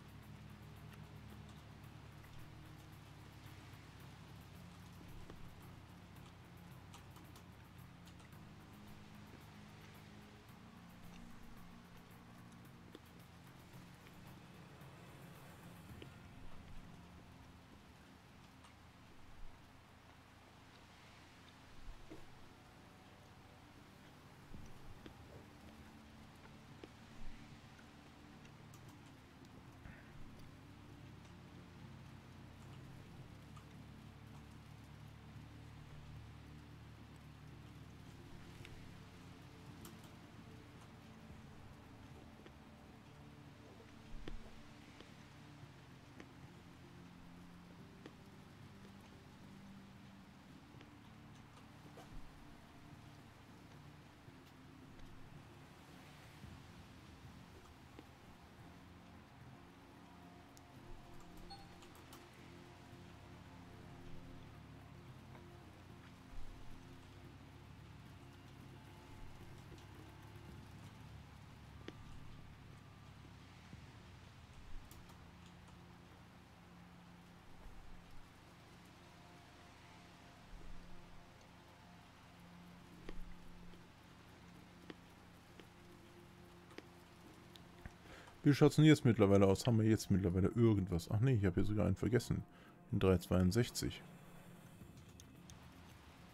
Wie schaut es denn jetzt mittlerweile aus? Haben wir jetzt mittlerweile irgendwas? Ach nee, ich habe hier sogar einen vergessen. In drei zweiundsechzig.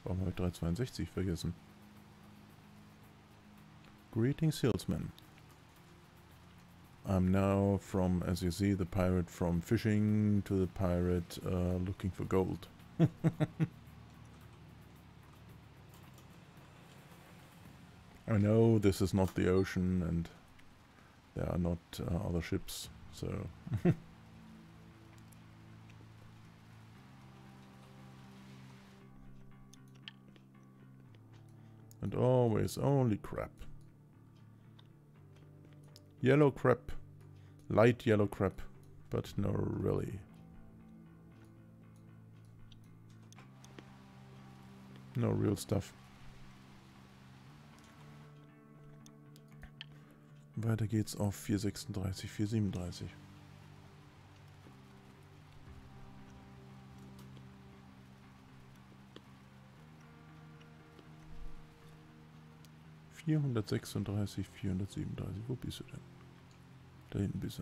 Warum habe ich dreihundertzweiundsechzig vergessen? Greetings, Salesman. I'm now from, as you see, the pirate from fishing to the pirate uh, looking for gold. I know this is not the ocean and there are not uh, other ships, so... And always only crap. Yellow crap. Light yellow crap. But no, really. No real stuff. Weiter geht's auf vier sechsunddreißig, vier siebenunddreißig. vierhundertsechsunddreißig, vierhundertsiebenunddreißig. Wo bist du denn? Da hinten bist du.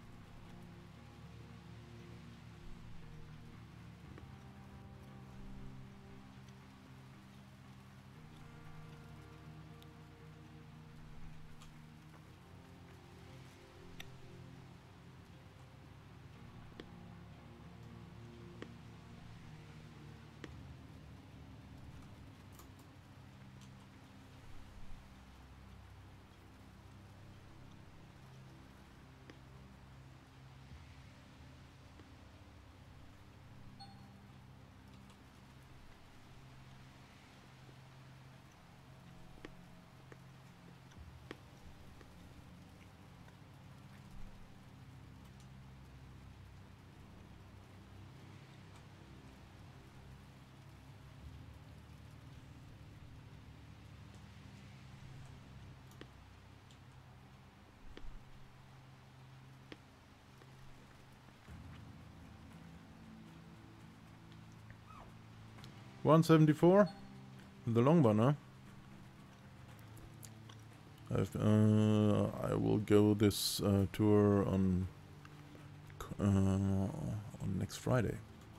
one seventy-four, the long one, huh? I've, uh, I will go this uh, tour on uh, on next Friday.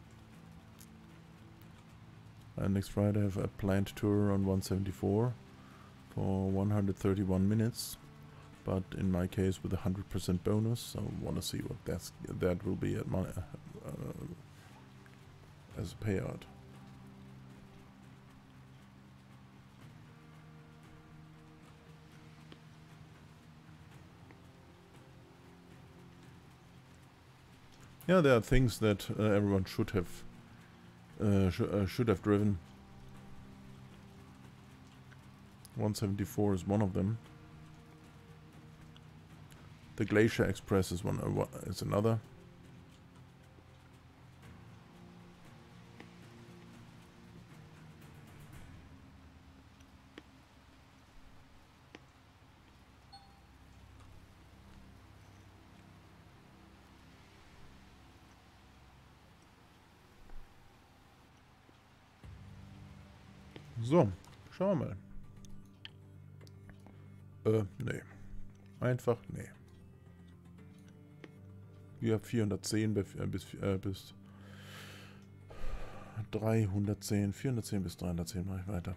Uh, next Friday I have a planned tour on one seventy-four for one hundred thirty-one minutes, but in my case with a one hundred percent bonus. So I want to see what that's that will be at my uh, as a payout. Yeah, there are things that uh, everyone should have uh, sh uh, should have driven. one seventy-four is one of them. The Glacier Express is one. Uh, is another. So, schauen wir mal. Äh, nee. Einfach, nee. Wir haben vierhundertzehn bis, äh, bis, äh, bis dreihundertzehn. vierhundertzehn bis dreihundertzehn mache ich weiter.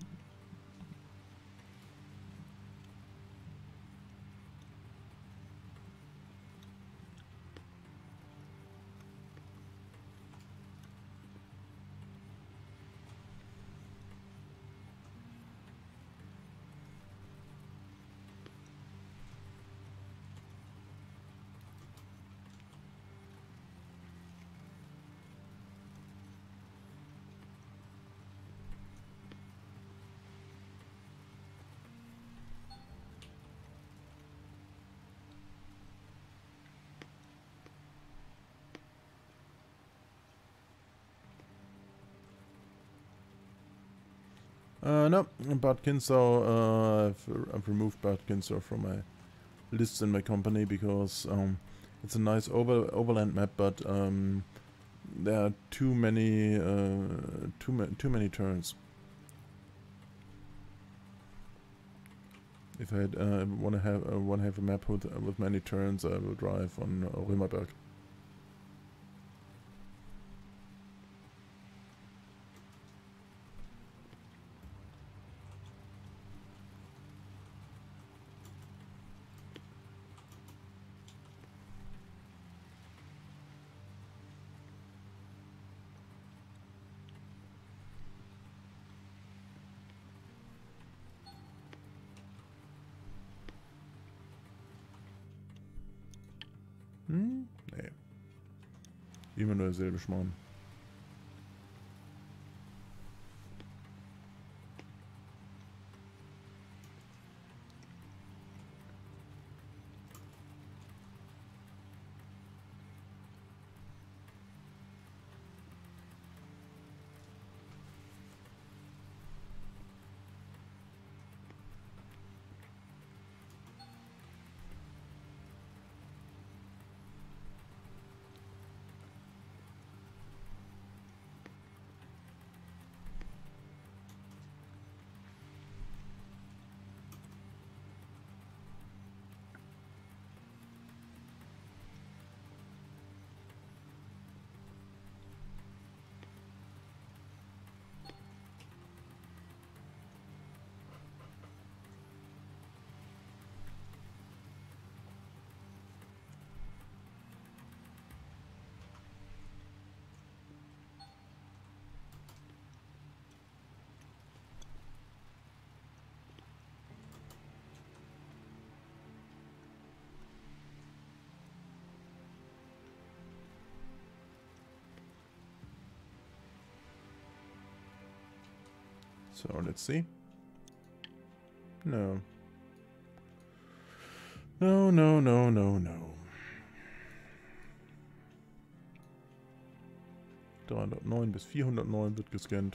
Uh, no, Bad Kinzau, uh, I've, I've removed Bad Kinzau from my lists in my company because um, it's a nice over overland map, but um, there are too many uh, too ma too many turns. If I uh, want to have uh, want to have a map with uh, with many turns, I will drive on uh, Römerberg. Hm? Nee. Immer nur derselbe Schmarrn. So, let's see. No. No, no, no, no, no. dreihundertneun bis vierhundertneun wird gescannt.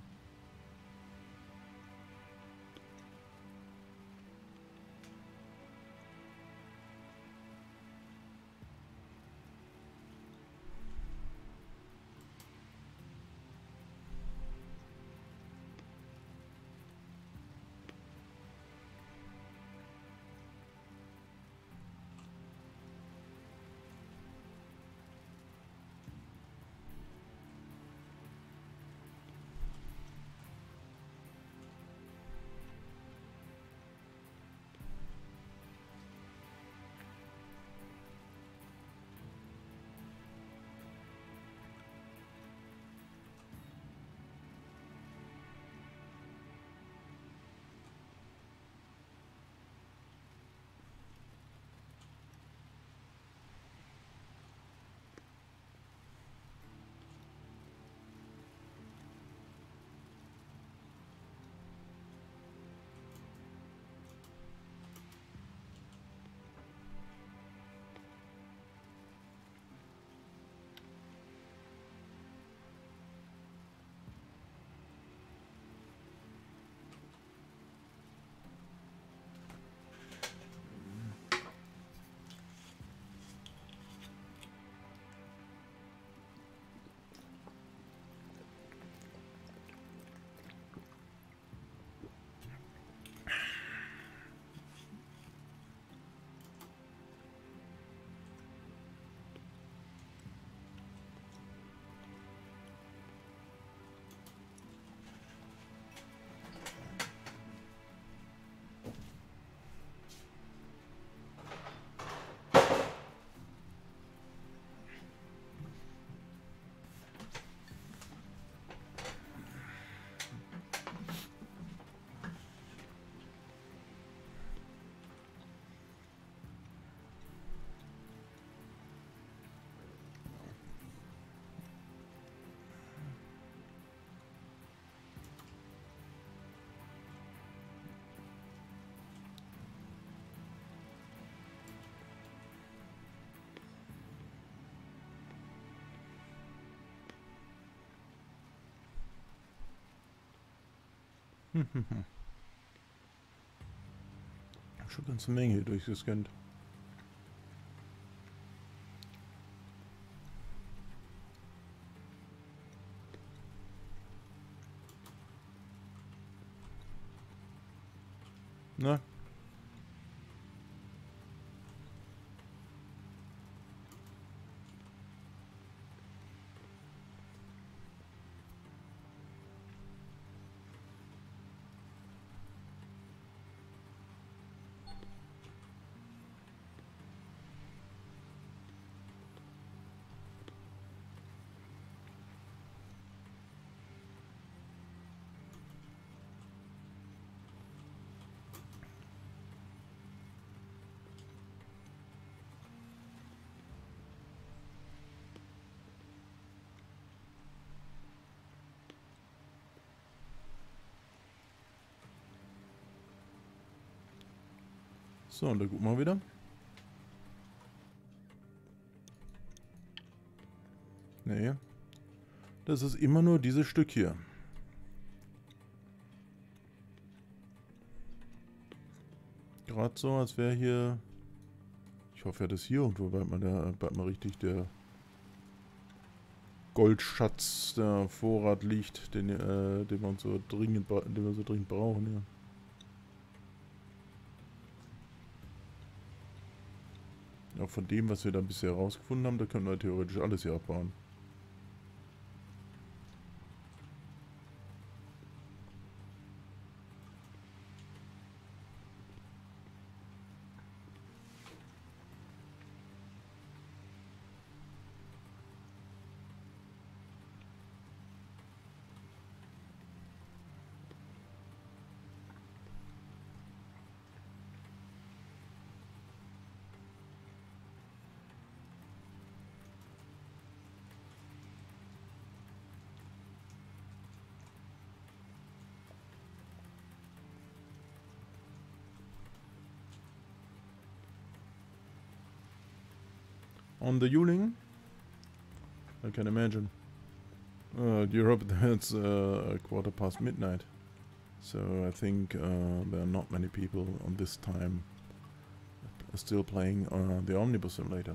Hm, hm, hm. Schon eine ganze Menge hier durchgescannt. Na? So, und da gucken wir wieder. Nee. Das ist immer nur dieses Stück hier. Gerade so, als wäre hier... Ich hoffe ja, dass hier irgendwo bald mal, der, bald mal richtig der Goldschatz, der Vorrat liegt, den, äh, den, wir, uns so dringend, den wir so dringend brauchen. Ja. Auch von dem, was wir da bisher herausgefunden haben, da können wir theoretisch alles hier abbauen. On the Yuling? I can imagine. Uh, Europe, it's uh, a quarter past midnight. So I think uh, there are not many people on this time still playing uh, the Omnibus Simulator.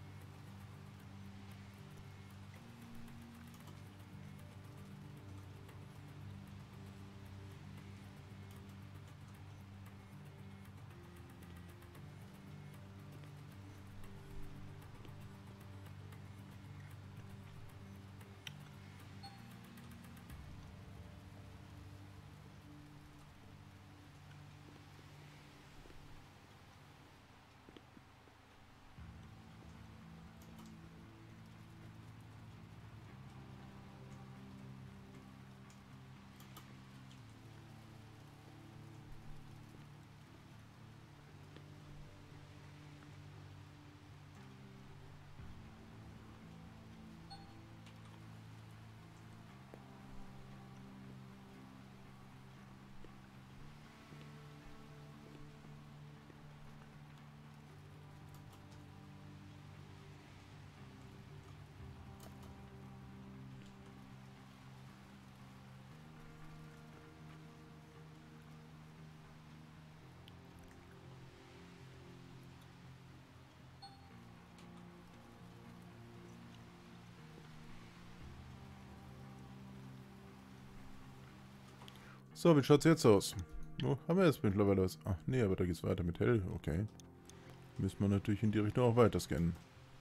So, wie schaut's jetzt aus? Oh, haben wir jetzt mittlerweile was? Ach nee, aber da geht's weiter mit hell. Okay. Müssen wir natürlich in die Richtung auch weiter scannen.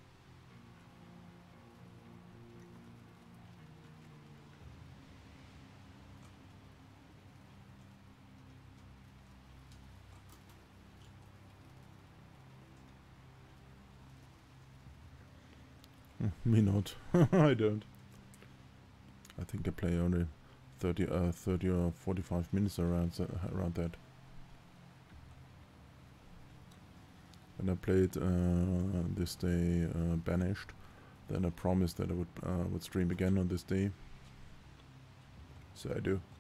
Hm, me not. I don't. I think I play only thirty, uh, thirty or forty-five minutes around that, around that. When I played uh, this day uh, Banished, then I promised that I would uh, would stream again on this day. So I do.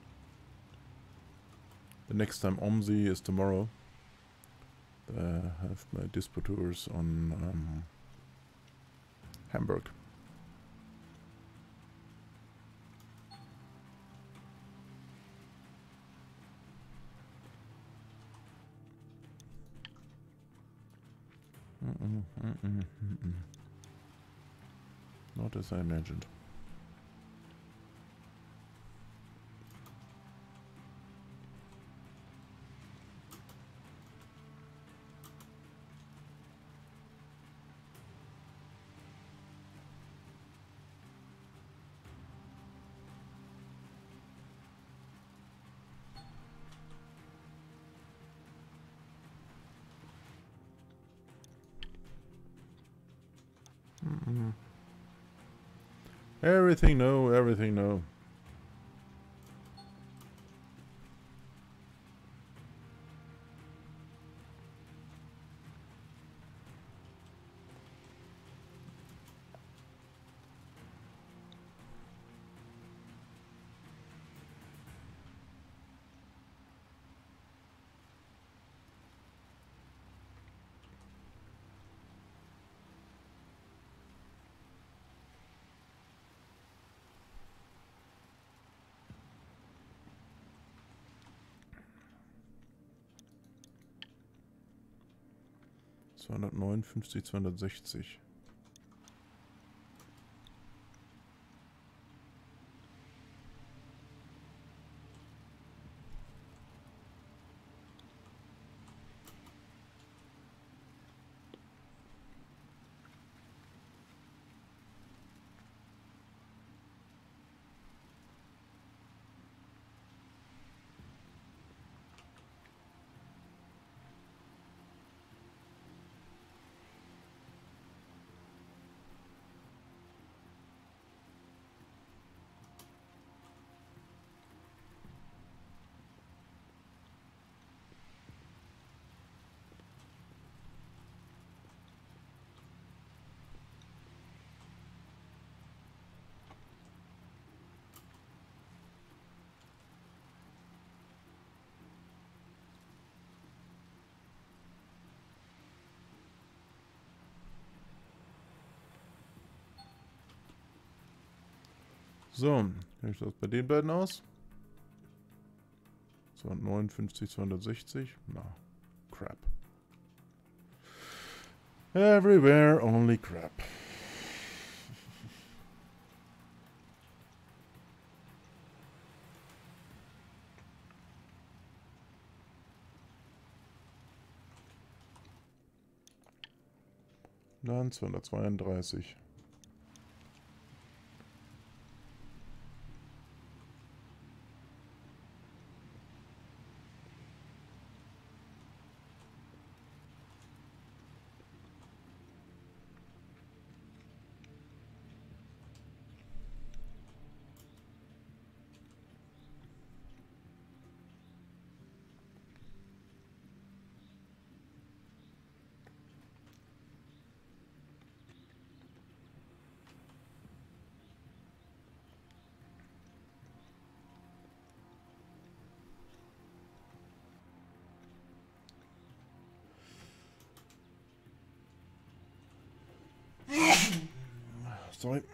The next time OMSI is tomorrow. I have my disputeurs on um, Hamburg. Mm-mm, mm-mm, mm-mm. Not as I imagined. Mm-mm. Everything no, everything no. zweihundertneunundfünfzig, zweihundertsechzig. So, wie sieht das bei den beiden aus? zweihundertneunundfünfzig, zweihundertsechzig. Na, crap. Everywhere, only crap. Dann zweihundertzweiunddreißig. Sorry.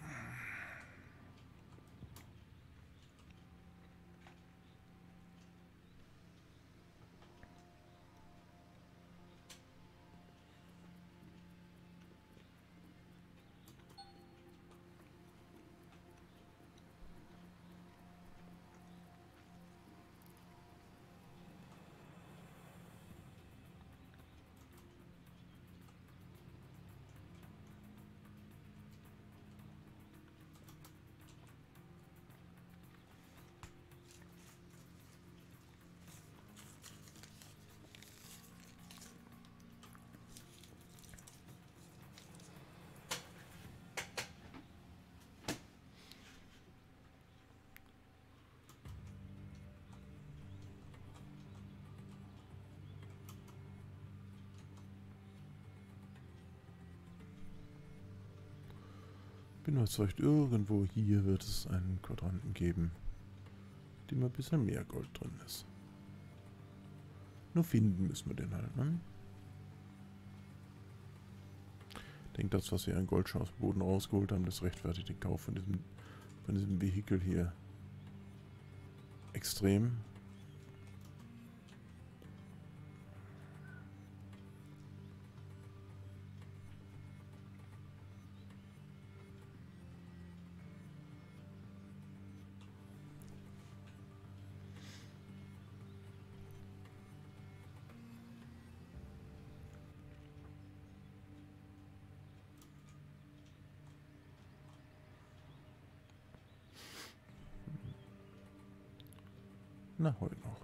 Bin überzeugt, irgendwo hier wird es einen Quadranten geben, in dem ein bisschen mehr Gold drin ist. Nur finden müssen wir den halt, ne? Ich denke, das, was wir an Gold schon aus dem Boden rausgeholt haben, das rechtfertigt den Kauf von diesem, von diesem Vehikel hier extrem. Na, heute noch.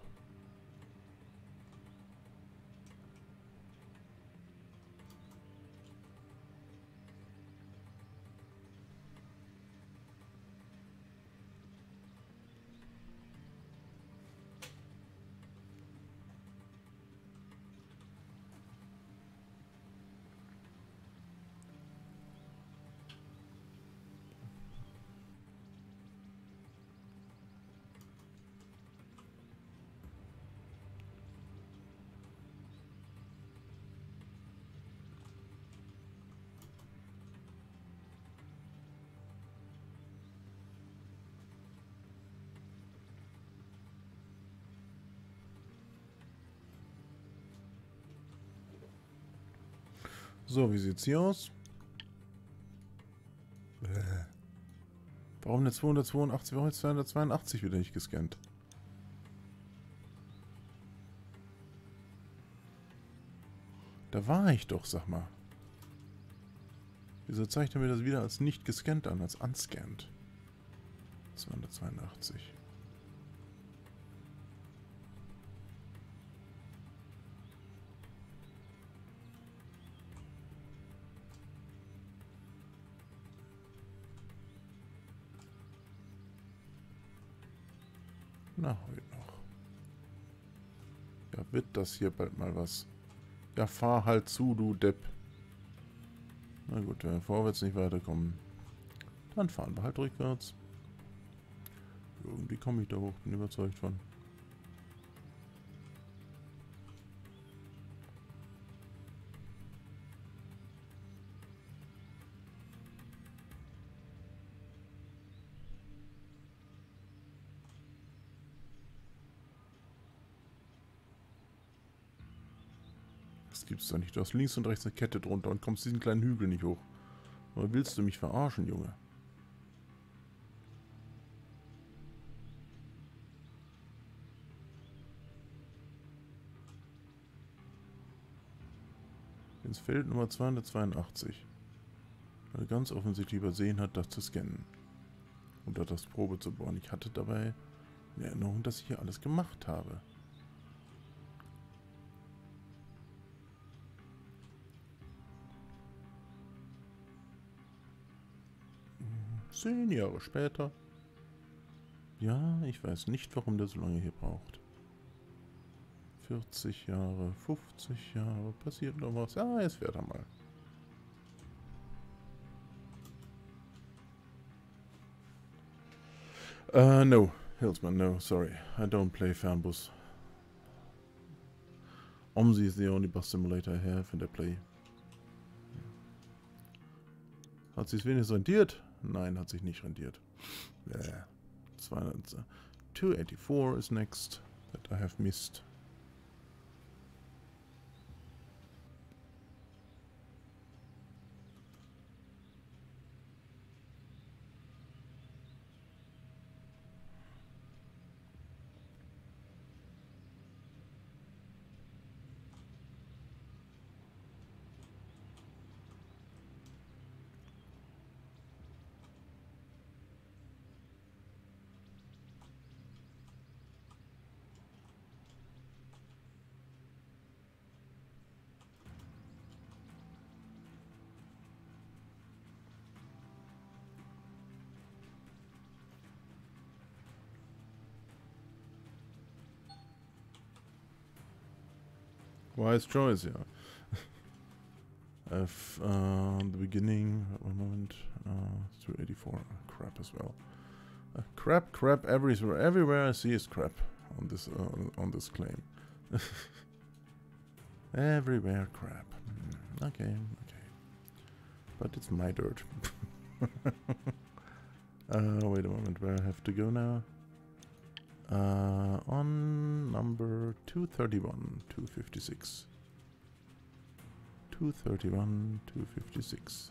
So, wie sieht's hier aus? Bäh. Warum eine zweihundertzweiundachtzig? Warum jetzt zweihundertzweiundachtzig wieder nicht gescannt? Da war ich doch, sag mal. Wieso zeigt er mir das wieder als nicht gescannt an, als unscanned? zweihundertzweiundachtzig. Na, heute noch. Ja, wird das hier bald mal was? Ja, fahr halt zu, du Depp. Na gut, wenn wir vorwärts nicht weiterkommen, dann fahren wir halt rückwärts. Irgendwie komme ich da hoch, bin überzeugt von. Das gibt's doch nicht. Du hast links und rechts eine Kette drunter und kommst diesen kleinen Hügel nicht hoch. Oder willst du mich verarschen, Junge? Ins Feld Nummer zweihundertzweiundachtzig. Weil er ganz offensichtlich übersehen hat, das zu scannen. Oder das Probe zu bohren. Ich hatte dabei in Erinnerung, dass ich hier alles gemacht habe. Zehn Jahre später. Ja, ich weiß nicht, warum der so lange hier braucht. vierzig Jahre, fünfzig Jahre, passiert noch was. Ja, jetzt fährt er mal. Uh, no, Hillsman, no, sorry. I don't play Fernbus. OMSI is the only bus simulator I have and I play. Hat sich's wenigstens rentiert? Nein, hat sich nicht rentiert. Yeah. zweihundert, uh, two eighty-four is next that I have missed. Wise choice, yeah. I've, uh, the beginning, one moment, uh, two eighty-four, crap as well. Uh, crap, crap, everywhere, everywhere I see is crap on this, uh, on this claim. Everywhere crap. Mm, okay, okay. But it's my dirt. uh, wait a moment, where I have to go now? Uh, on number two thirty-one, two fifty-six. two thirty-one, two fifty-six.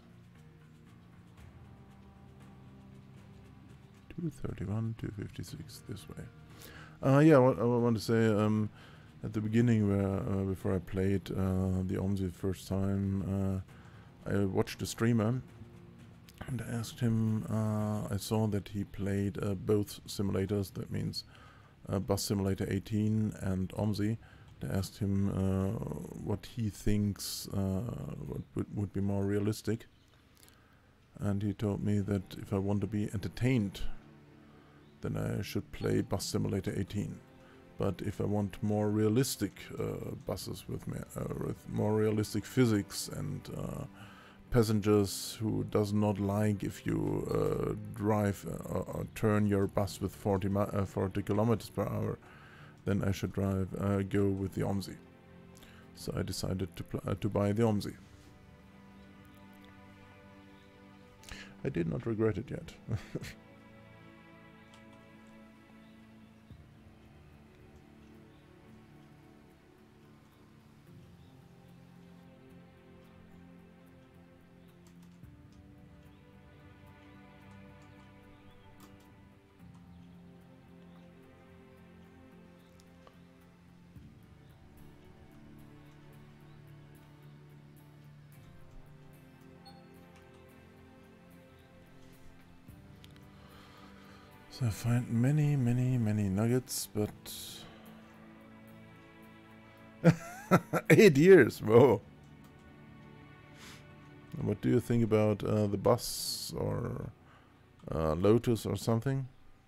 two thirty-one, two fifty-six, this way. Uh, yeah, what I want to say, um, at the beginning, where uh, before I played uh, the OMSI first time, uh, I watched a streamer and I asked him, uh, I saw that he played uh, both simulators, that means uh, Bus Simulator eighteen and OMSI. I asked him uh, what he thinks uh, what would, would be more realistic, and he told me that if I want to be entertained, then I should play Bus Simulator eighteen. But if I want more realistic uh, buses with, me, uh, with more realistic physics and uh, passengers who does not like if you uh, drive uh, or turn your bus with forty, uh, forty kilometers per hour, then I should drive uh, go with the OMSI. So I decided to uh, to buy the OMSI. I did not regret it yet. So I find many, many, many nuggets, but eight years, whoa. What do you think about uh, the bus or uh, Lotus or something?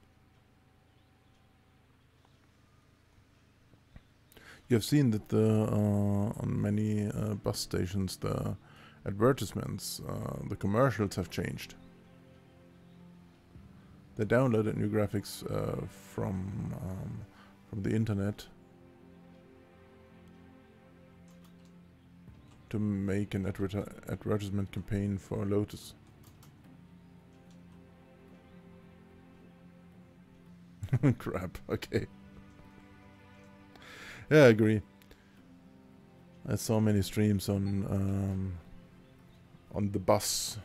You have seen that the uh, on many uh, bus stations the advertisements, uh, the commercials have changed. They downloaded new graphics uh, from um, from the internet to make an adver advertisement campaign for Lotus. Crap. Okay. Yeah, I agree. I saw many streams on um, on the bus.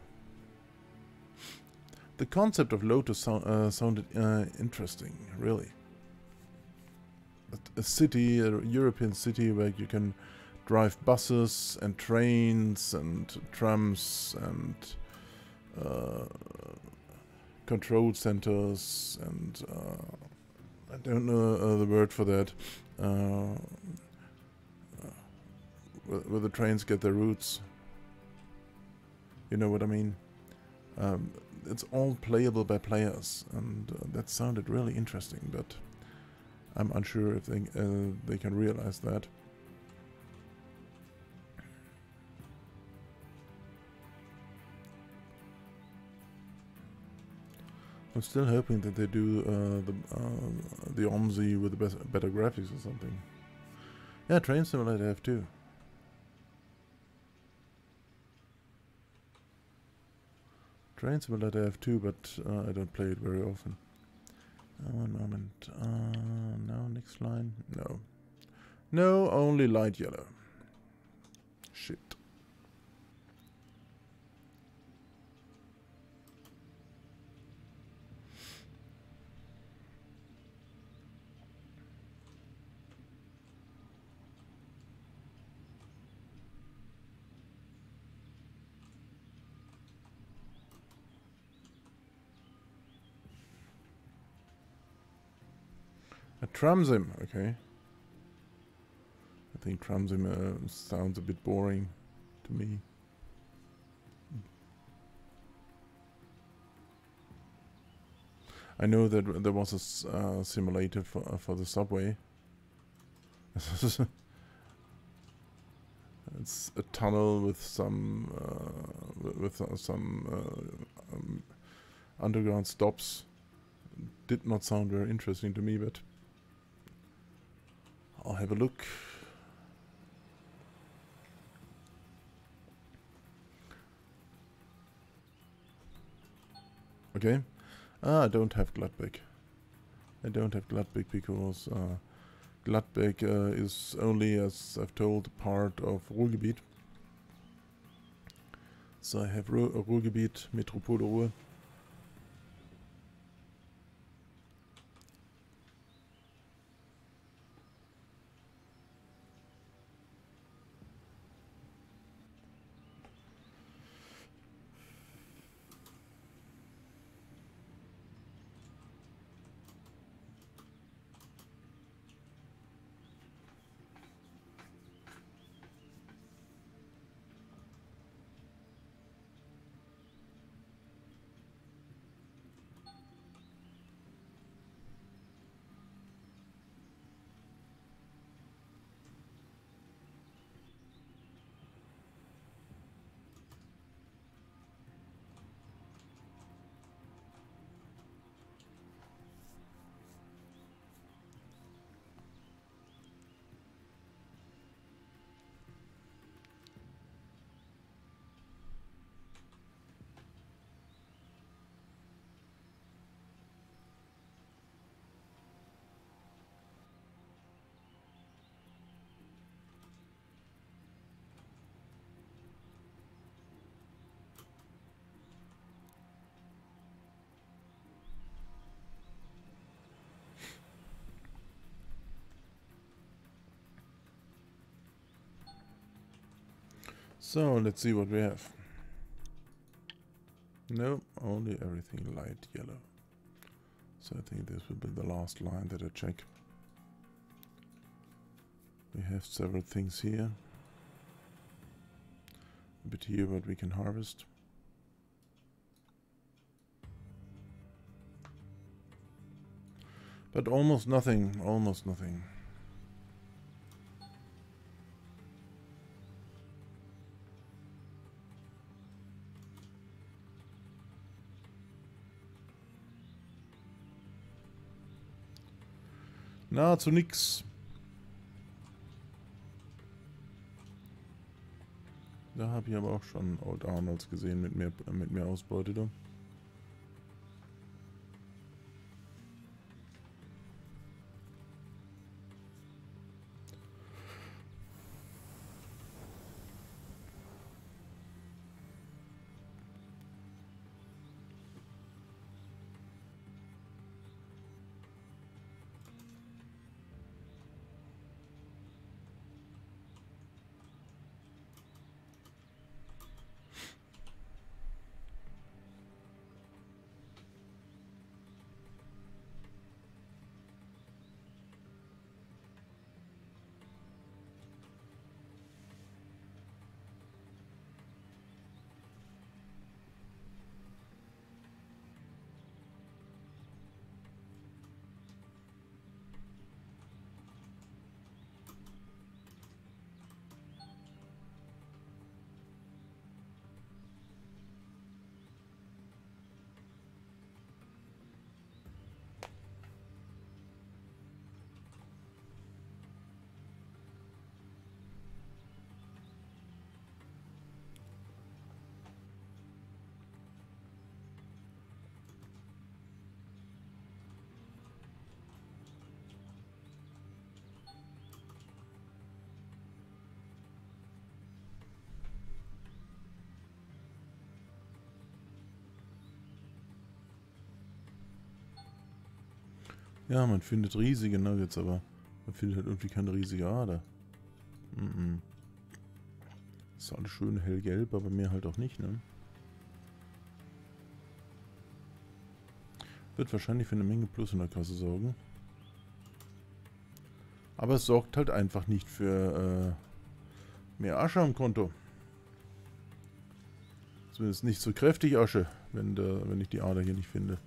The concept of Lotus so uh, sounded uh, interesting, really. A, a city, a European city where you can drive buses and trains and trams and uh, control centers and uh, I don't know uh, the word for that. Uh, where, where the trains get their routes. You know what I mean? Um, it's all playable by players, and uh, that sounded really interesting, but I'm unsure if they, uh, they can realize that. I'm still hoping that they do uh, the uh, the OMSI with the best, better graphics or something. Yeah, Train Simulator I have too. Train Simulator I have too, but uh, I don't play it very often. Uh, one moment. Uh, no, next line. No. No, only light yellow. Shit. A Tramsim, okay. I think Tramsim uh, sounds a bit boring to me. I know that there was a s uh, simulator for uh, for the subway. It's a tunnel with some uh, with uh, some uh, um, underground stops. Did not sound very interesting to me, but I'll have a look. Okay. Ah, I don't have Gladbeck. I don't have Gladbeck because uh, Gladbeck uh, is only, as I've told, part of Ruhrgebiet. So I have Ruhr Ruhrgebiet, Metropole Ruhr. So let's see what we have. No, only everything light yellow. So I think this will be the last line that I check. We have several things here. A bit here what we can harvest. But almost nothing, almost nothing. Nahezu nix. Da habe ich aber auch schon Old Arnolds gesehen mit mehr, mit mehr Ausbeute da. Ja, man findet riesige Nuggets, aber man findet halt irgendwie keine riesige Ader. Mm-mm. Ist alles schön hellgelb, aber mehr halt auch nicht, ne? Wird wahrscheinlich für eine Menge Plus in der Kasse sorgen. Aber es sorgt halt einfach nicht für äh, mehr Asche am Konto. Zumindest nicht so kräftig Asche, wenn, der, wenn ich die Ader hier nicht finde.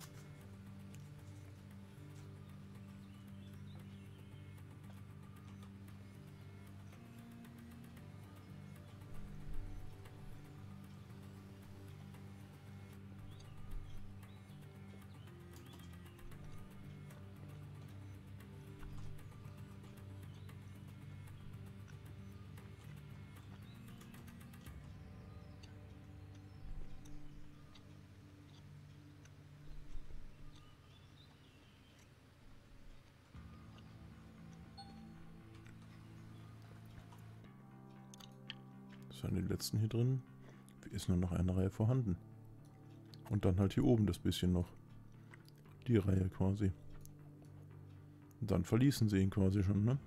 Das waren die letzten hier drin. Ist nur noch eine Reihe vorhanden. Und dann halt hier oben das bisschen noch. Die Reihe quasi. Und dann verließen sie ihn quasi schon, ne?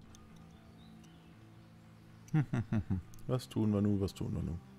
Was tun wir nun, was tun wir nun?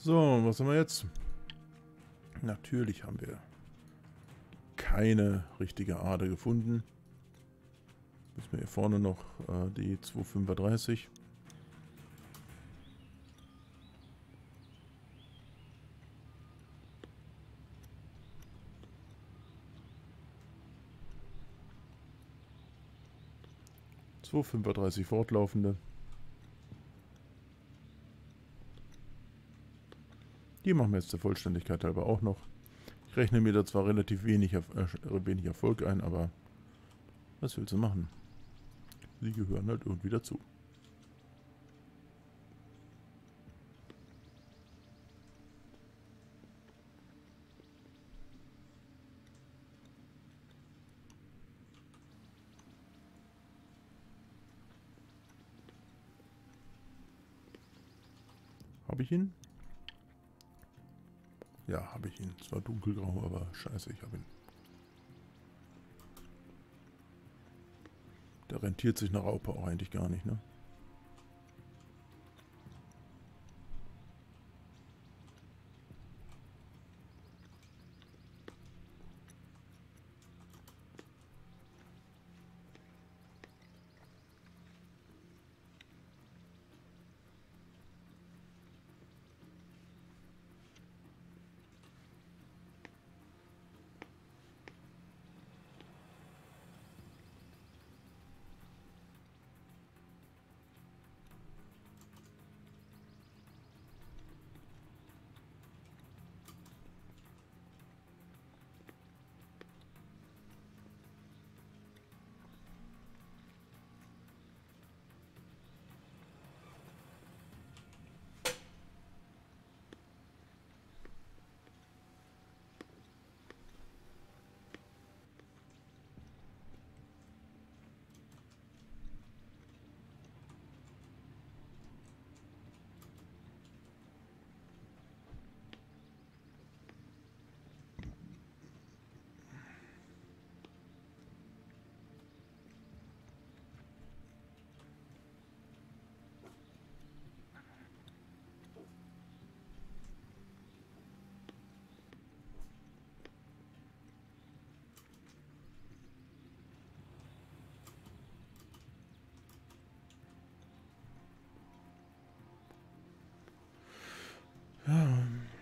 So, was haben wir jetzt? Natürlich haben wir keine richtige Ader gefunden. Müssen wir hier vorne noch äh, die zweihundertfünfunddreißig. zweihundertfünfunddreißig fortlaufende. Die machen wir jetzt der Vollständigkeit halber auch noch. Ich rechne mir da zwar relativ wenig, äh, wenig Erfolg ein, aber was willst du machen? Sie gehören halt irgendwie dazu. Habe ich ihn? Ja, habe ich ihn. Zwar dunkelgrau, aber scheiße, ich habe ihn. Der rentiert sich nach Raupe auch eigentlich gar nicht, ne? Ja.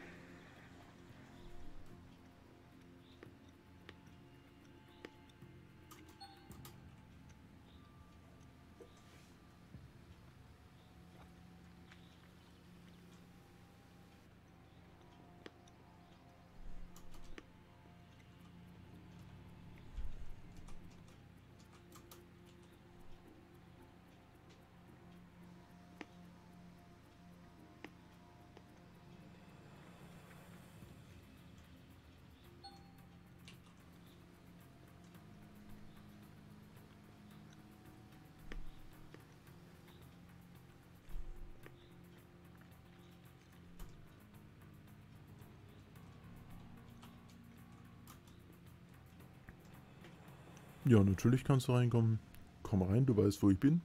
Ja, natürlich kannst du reinkommen. Komm rein, du weißt, wo ich bin.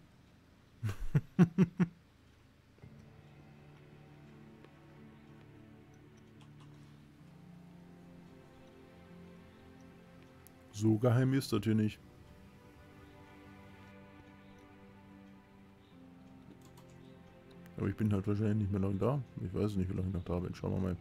So geheim ist das hier nicht. Aber ich bin halt wahrscheinlich nicht mehr lange da. Ich weiß nicht, wie lange ich noch da bin. Schauen wir mal.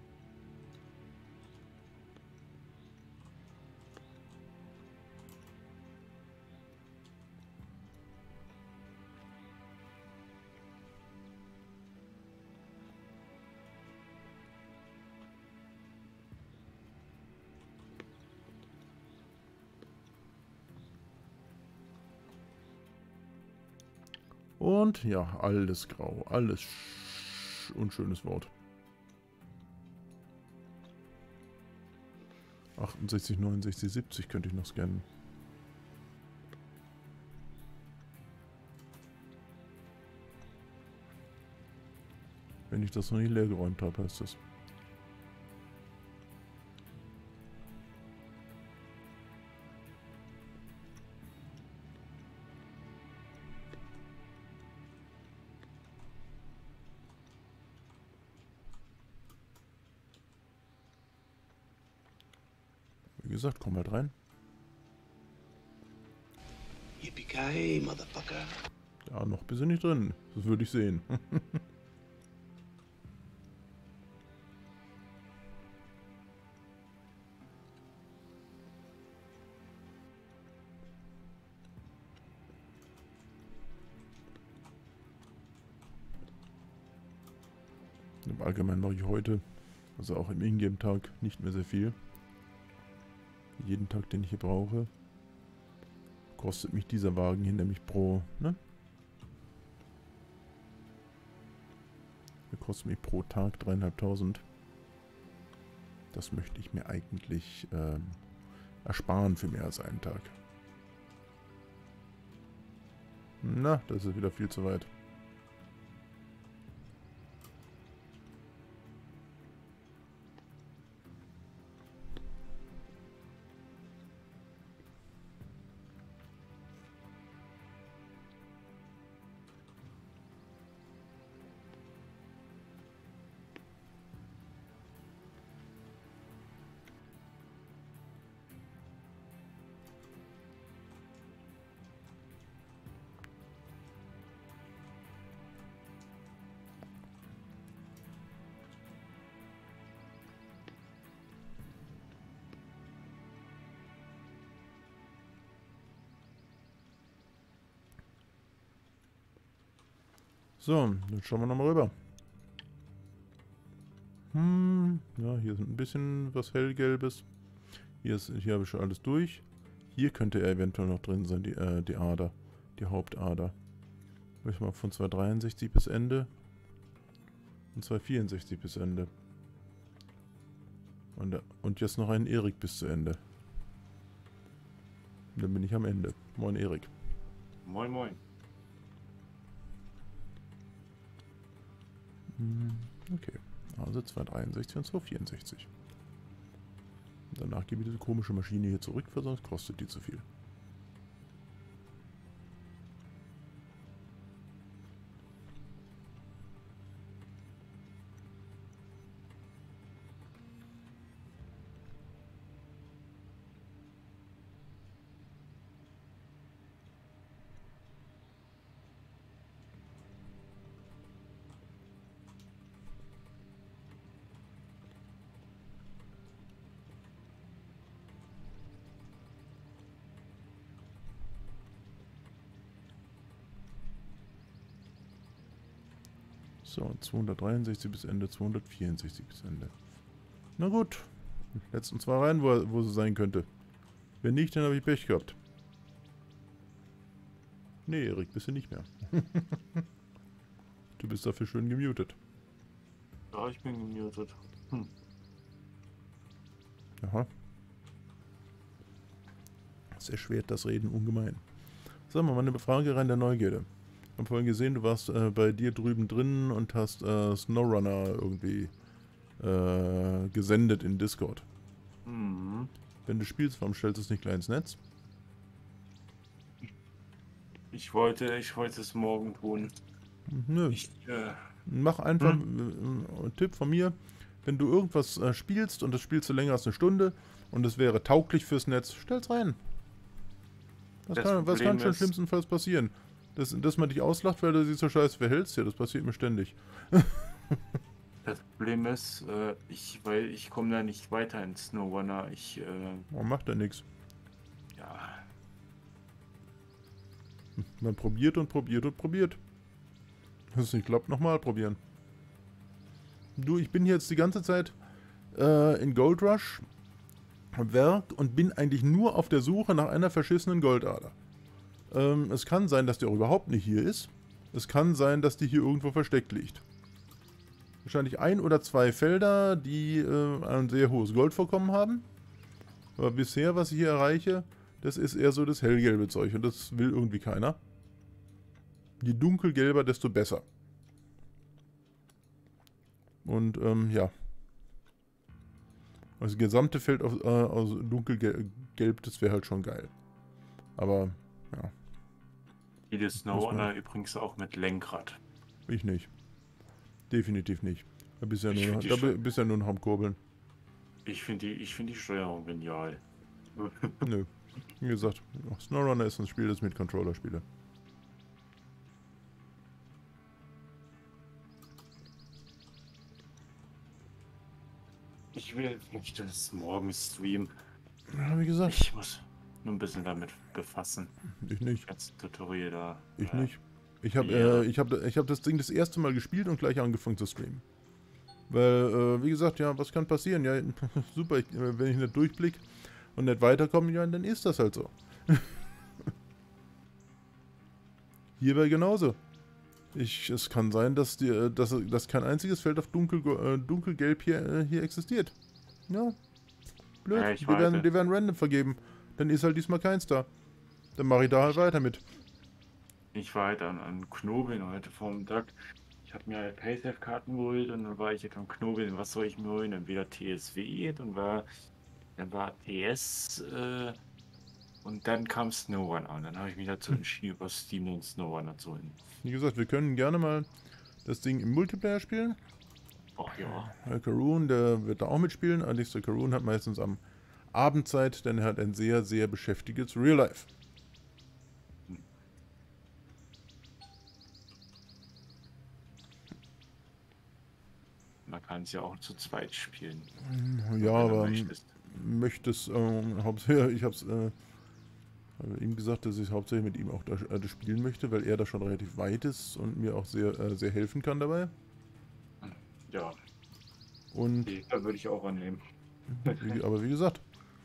Und ja, alles grau. Alles sch unschönes Wort. achtundsechzig, neunundsechzig, siebzig könnte ich noch scannen. Wenn ich das noch nicht leer geräumt habe, heißt das. gesagt, komm halt rein. Yippee-ki-yay, motherfucker. Ja, noch bist du nicht drin. Das würde ich sehen. Im Allgemeinen mache ich heute, also auch im Ingame-Tag, nicht mehr sehr viel. Jeden Tag, den ich hier brauche, kostet mich dieser Wagen hier nämlich pro, ne? Der kostet mich pro Tag dreieinhalbtausend. Das möchte ich mir eigentlich ähm, ersparen für mehr als einen Tag. Na, das ist wieder viel zu weit. So, dann schauen wir nochmal rüber. Hm, ja, hier ist ein bisschen was hellgelbes. Hier, ist, hier habe ich schon alles durch. Hier könnte er eventuell noch drin sein, die, äh, die Ader. Die Hauptader. Ich mal von zweihundertdreiundsechzig bis Ende. Und zweihundertvierundsechzig bis Ende. Und, und jetzt noch einen Erik bis zu Ende. Und dann bin ich am Ende. Moin Erik. Moin moin. Okay, also zweihundertdreiundsechzig und zweihundertvierundsechzig. Danach gebe ich diese komische Maschine hier zurück, weil sonst kostet die zu viel. So, zweihundertdreiundsechzig bis Ende, zweihundertvierundsechzig bis Ende. Na gut, letzten zwei rein, wo, wo sie sein könnte. Wenn nicht, dann habe ich Pech gehabt. Nee, Erik, bist du nicht mehr. Du bist dafür schön gemutet. Ja, ich bin gemutet. Hm. Aha. Das erschwert das Reden ungemein. Sagen wir mal eine Frage rein der Neugierde. Ich habe vorhin gesehen, du warst äh, bei dir drüben drin und hast äh, SnowRunner irgendwie äh, gesendet in Discord. Mhm. Wenn du spielst, warum stellst du es nicht gleich ins Netz? Ich wollte, ich wollte es morgen tun. Nö. Ich, äh, Mach einfach Hm? äh, ein Tipp von mir. Wenn du irgendwas äh, spielst und das spielst du länger als eine Stunde und es wäre tauglich fürs Netz, stell's rein. Was Das kann, was Problem kann schon ist- schlimmstenfalls passieren? Dass, dass man dich auslacht, weil du dich so scheiße verhältst? Ja, das passiert mir ständig. das Problem ist, äh, ich, weil ich komme da nicht weiter in SnowRunner. Ich, äh, Man macht ja nichts. ja, Man probiert und probiert und probiert. Wenn es nicht klappt, nochmal probieren. Du, ich bin jetzt die ganze Zeit äh, in Gold Rush Werk und bin eigentlich nur auf der Suche nach einer verschissenen Goldader. Ähm, es kann sein, dass die auch überhaupt nicht hier ist. Es kann sein, dass die hier irgendwo versteckt liegt. Wahrscheinlich ein oder zwei Felder, die äh, ein sehr hohes Goldvorkommen haben. Aber bisher, was ich hier erreiche, das ist eher so das hellgelbe Zeug und das will irgendwie keiner. Je dunkelgelber, desto besser. Und ähm, ja. Das gesamte Feld auf, äh, aus dunkelgelb, das wäre halt schon geil. Aber, ja, jede Muss man- SnowRunner übrigens auch mit Lenkrad. ich nicht. Definitiv nicht. Da bist du ja Ich nur, find die da schon- bist ja nur noch am Kurbeln. Ich finde die, ich finde die Steuerung genial. Nö. Wie gesagt, SnowRunner ist ein Spiel, das ich mit Controller spiele. Ich will nicht das morgen streamen. Ja, wie gesagt. Ich muss nur ein bisschen damit befassen. Ich nicht. Als Tutorial da. Ich äh, nicht. Ich habe ja. äh, ich hab, ich hab das Ding das erste Mal gespielt und gleich angefangen zu streamen. Weil, äh, wie gesagt, ja, was kann passieren? Ja, super, ich, äh, wenn ich nicht durchblick und nicht weiterkomme, ja, dann ist das halt so. Hierbei genauso. Ich, es kann sein, dass, die, dass, dass kein einziges Feld auf dunkel, äh, dunkelgelb hier, äh, hier existiert. Ja. Blöd. Ja, ich die, werden, warte. die werden random vergeben. Dann ist halt diesmal keins da. Dann mache ich da halt weiter mit. Ich war halt an, an Knobeln heute vorm Tag. Ich habe mir halt Paysafe-Karten geholt und dann war ich jetzt am Knobeln, was soll ich mir holen? Dann wieder T S W, dann war, dann war T S äh, und dann kam SnowRunner und dann habe ich mich dazu entschieden, über Steam den SnowRunner zu holen. Wie gesagt, wir können gerne mal das Ding im Multiplayer spielen. Oh ja. Herr Karun, der wird da auch mitspielen. Allerdings der Karun hat meistens am Abend Zeit, denn er hat ein sehr, sehr beschäftigtes Real Life. Man kann es ja auch zu zweit spielen. Ja, wenn du aber möchtest. möchtest ähm, hauptsächlich, ich habe es äh, habe ihm gesagt, dass ich hauptsächlich mit ihm auch das, äh, das spielen möchte, weil er da schon relativ weit ist und mir auch sehr, äh, sehr helfen kann dabei. Ja, Und die da würde ich auch annehmen. wie, aber wie gesagt,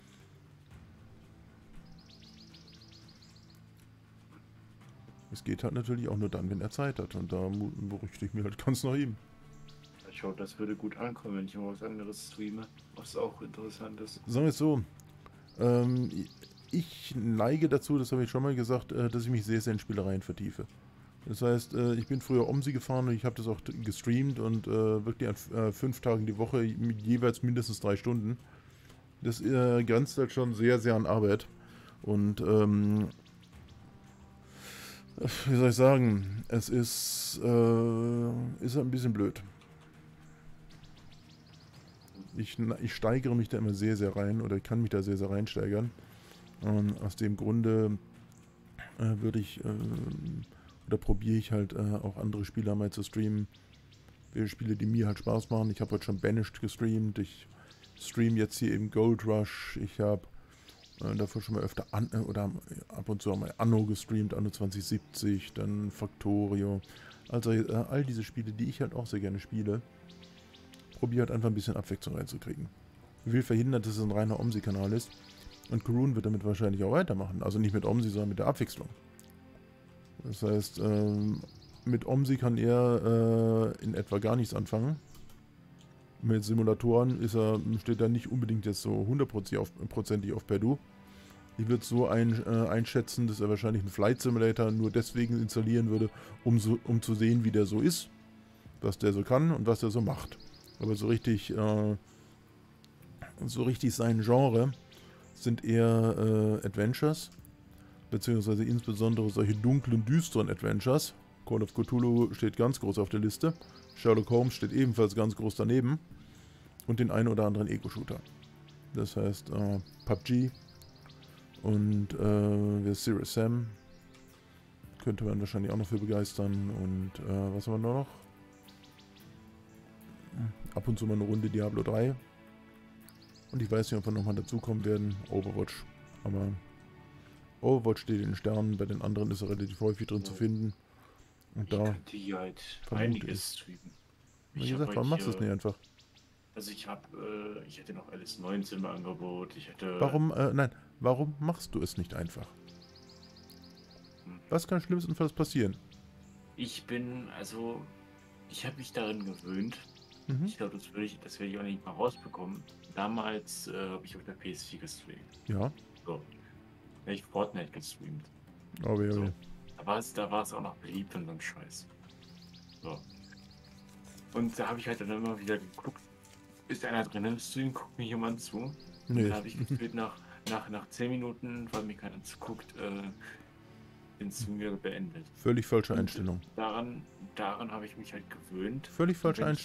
es geht halt natürlich auch nur dann, wenn er Zeit hat. Und da mu- berichte ich mir halt ganz nach ihm. Ich hoffe, das würde gut ankommen, wenn ich mal was anderes streame, was auch interessant ist. Sagen wir es so, ähm, ich neige dazu, das habe ich schon mal gesagt, äh, dass ich mich sehr, sehr in Spielereien vertiefe. Das heißt, äh, ich bin früher OMSI gefahren und ich habe das auch t- gestreamt und äh, wirklich an äh, fünf Tagen die Woche mit jeweils mindestens drei Stunden. Das äh, grenzt halt schon sehr, sehr an Arbeit. Und ähm, wie soll ich sagen, es ist, äh, ist ein bisschen blöd. Ich, ich steigere mich da immer sehr, sehr rein oder kann mich da sehr, sehr reinsteigern. Und aus dem Grunde äh, würde ich, äh, oder probiere ich halt äh, auch andere Spiele mal zu streamen. Welche Spiele, die mir halt Spaß machen. Ich habe heute schon Banished gestreamt. Ich streame jetzt hier eben Gold Rush. Ich habe äh, davor schon mal öfter an, äh, oder ab und zu auch mal Anno gestreamt, Anno zwanzig siebzig, dann Factorio. Also äh, all diese Spiele, die ich halt auch sehr gerne spiele. Probiere halt einfach ein bisschen Abwechslung reinzukriegen. Ich will verhindern, dass es ein reiner OMSI-Kanal ist. Und Karun wird damit wahrscheinlich auch weitermachen. Also nicht mit OMSI, sondern mit der Abwechslung. Das heißt, ähm, mit OMSI kann er äh, in etwa gar nichts anfangen. Mit Simulatoren ist er, steht er nicht unbedingt jetzt so hundertprozentig auf, prozentig auf Perdu. Ich würde es so ein, äh, einschätzen, dass er wahrscheinlich einen Flight Simulator nur deswegen installieren würde, um, so, um zu sehen, wie der so ist, was der so kann und was er so macht. Aber so richtig, äh, so richtig sein Genre sind eher äh, Adventures, beziehungsweise insbesondere solche dunklen, düsteren Adventures. Call of Cthulhu steht ganz groß auf der Liste. Sherlock Holmes steht ebenfalls ganz groß daneben. Und den einen oder anderen Ego-Shooter. Das heißt äh, P U B G und äh, Serious Sam könnte man wahrscheinlich auch noch für begeistern. Und äh, was haben wir noch? Ab und zu mal eine Runde Diablo drei. Und ich weiß nicht, ob wir nochmal dazukommen werden. Overwatch. Aber Overwatch steht in den Sternen. Bei den anderen ist er relativ häufig drin zu finden. Und Ich da, könnte hier halt vermute einiges streamen. wie Ich hab gesagt, halt warum machst du es hier- nicht einfach? Also ich habe, äh, ich hätte noch Alice neunzehn im Angebot. Ich hätte. Warum, äh, nein, warum machst du es nicht einfach? Hm. Was kann Schlimmstenfalls passieren? Ich bin, also, ich habe mich daran gewöhnt. Mhm. Ich glaube, das würde ich, das werde ich auch nicht mal rausbekommen. Damals äh, habe ich auf der P S vier gestreamt. Ja, So. Da habe ich Fortnite gestreamt. aber ja, So. ja. Da war es, da war es auch noch beliebt und so ein Scheiß. So. Und da habe ich halt dann immer wieder geguckt, ist einer drin im Stream, guckt mir jemand zu. Und Nee. dann habe ich gefühlt nach, nach, nach zehn Minuten, weil mir keiner zuguckt, äh, den Stream wieder beendet. Völlig falsche Und Einstellung. Daran, daran habe ich mich halt gewöhnt. Völlig falsche wenn ich Einstellung. jetzt-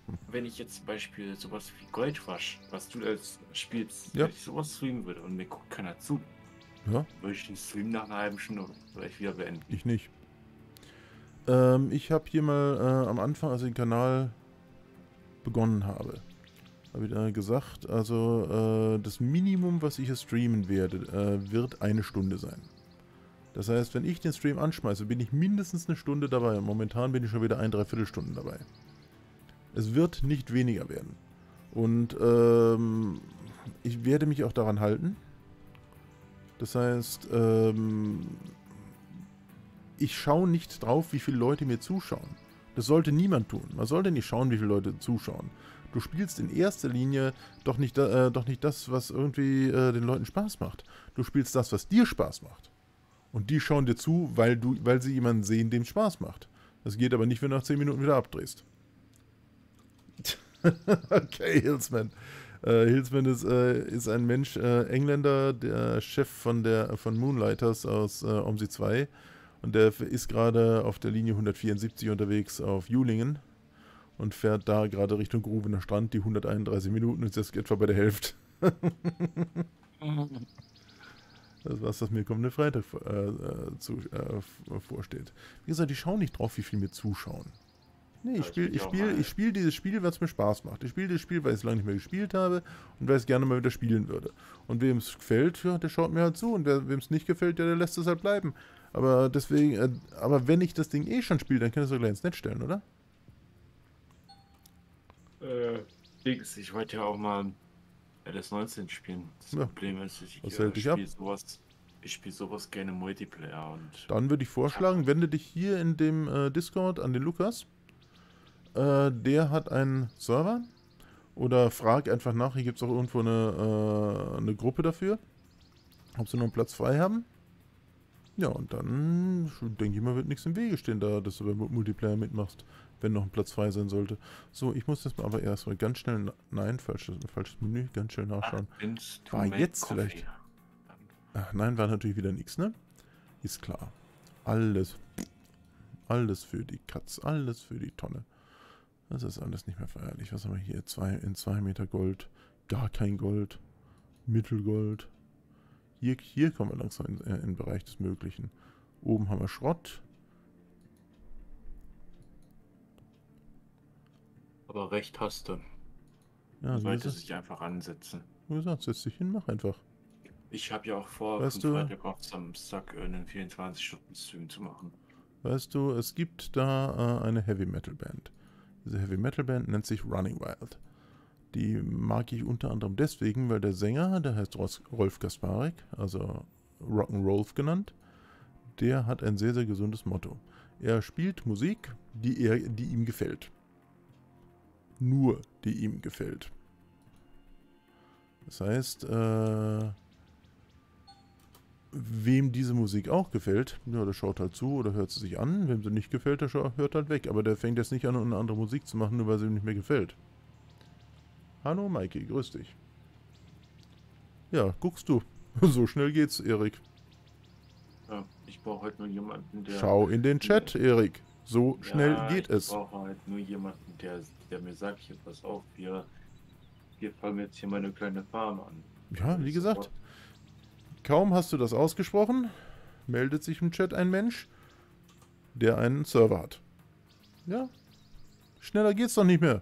wenn ich jetzt zum Beispiel sowas wie Goldrush, was du als spielst, Ja. wenn ich sowas streamen würde und mir guckt keiner zu, Ja, würde ich den Stream nach einer halben Stunde vielleicht wieder beenden. ich nicht. Ähm, ich habe hier mal äh, am Anfang, als ich den Kanal begonnen habe, habe ich da gesagt, also äh, das Minimum, was ich hier streamen werde, äh, wird eine Stunde sein. Das heißt, wenn ich den Stream anschmeiße, bin ich mindestens eine Stunde dabei. Und momentan bin ich schon wieder ein, dreiviertel Stunden dabei. Es wird nicht weniger werden. Und ähm, ich werde mich auch daran halten. Das heißt, ähm, ich schaue nicht drauf, wie viele Leute mir zuschauen. Das sollte niemand tun. Man sollte nicht schauen, wie viele Leute zuschauen. Du spielst in erster Linie doch nicht, äh, doch nicht das, was irgendwie äh, den Leuten Spaß macht. Du spielst das, was dir Spaß macht. Und die schauen dir zu, weil, du, weil sie jemanden sehen, dem Spaß macht. Das geht aber nicht, wenn du nach zehn Minuten wieder abdrehst. Okay, Hillsman. Äh, Hillsman ist, äh, ist ein Mensch, äh, Engländer, der Chef von, der, von Moonlighters aus äh, OMSI zwei. Und der ist gerade auf der Linie hundertvierundsiebzig unterwegs auf Julingen. Und fährt da gerade Richtung Grubener Strand, die hunderteinunddreißig Minuten, ist jetzt etwa bei der Hälfte. Das war's, was mir kommende Freitag äh, äh, zu, äh, vorsteht. Wie gesagt, ich schaue nicht drauf, wie viel mir zuschauen. Nee, ich spiele ich spiel, ich spiel dieses Spiel, weil es mir Spaß macht. Ich spiele dieses Spiel, weil ich es lange nicht mehr gespielt habe und weil ich es gerne mal wieder spielen würde. Und wem es gefällt, ja, der schaut mir halt zu. Und wem es nicht gefällt, ja, der lässt es halt bleiben. Aber deswegen, äh, aber wenn ich das Ding eh schon spiele, dann kann ich es doch gleich ins Netz stellen, oder? Äh, Dings, ich wollte ja auch mal L S neunzehn spielen. Das Ja. Problem ist, ich Was äh, hält dich ab? spiele sowas, ich spiele sowas gerne Multiplayer und Dann würde ich vorschlagen, wende dich hier in dem äh, Discord an den Lukas. Äh, der hat einen Server. Oder frag einfach nach, hier gibt es auch irgendwo eine, äh, eine Gruppe dafür. Ob sie noch einen Platz frei haben. Ja, und dann denke ich mal, wird nichts im Wege stehen, da dass du beim Multiplayer mitmachst, wenn noch ein Platz frei sein sollte. So, ich muss das mal aber erstmal ganz schnell, nein, falsches, falsches Menü, ganz schnell nachschauen. War jetzt vielleicht... Ach, nein, war natürlich wieder nichts, ne? Ist klar. Alles, alles für die Katz, alles für die Tonne. Das ist alles nicht mehr feierlich. Was haben wir hier? Zwei, in zwei Meter Gold, gar kein Gold, Mittelgold. Hier, hier kommen wir langsam in, äh, in den Bereich des Möglichen. Oben haben wir Schrott. Aber recht hast du. Ja, Du wie solltest gesagt, dich einfach ansetzen. wie gesagt, setz dich hin, mach einfach. Ich habe ja auch vor, Weißt von du- Freitag auf Samstag einen vierundzwanzig-Stunden-Stream zu machen. Weißt du, es gibt da äh, eine Heavy Metal Band. Diese Heavy Metal Band nennt sich Running Wild. Die mag ich unter anderem deswegen, weil der Sänger, der heißt Ros- Rolf Gasparek, also Rock'n'Rolf genannt, der hat ein sehr, sehr gesundes Motto. Er spielt Musik, die, er, die ihm gefällt. Nur die ihm gefällt. Das heißt, äh, wem diese Musik auch gefällt, ja, der schaut halt zu oder hört sie sich an. Wem sie nicht gefällt, der scha- hört halt weg. Aber der fängt jetzt nicht an, eine andere Musik zu machen, nur weil sie ihm nicht mehr gefällt. Hallo Maiki, grüß dich. Ja, guckst du. So schnell geht's, Erik. Ja, ich brauche halt nur jemanden, der... Schau in den Chat, Erik. So schnell Ja, geht ich es. brauche halt nur jemanden, der, der mir sagt, hier, pass auf, wir, wir fangen jetzt hier mal eine kleine Farm an. Ja, wie gesagt, kaum hast du das ausgesprochen, meldet sich im Chat ein Mensch, der einen Server hat. Ja, schneller geht's doch nicht mehr.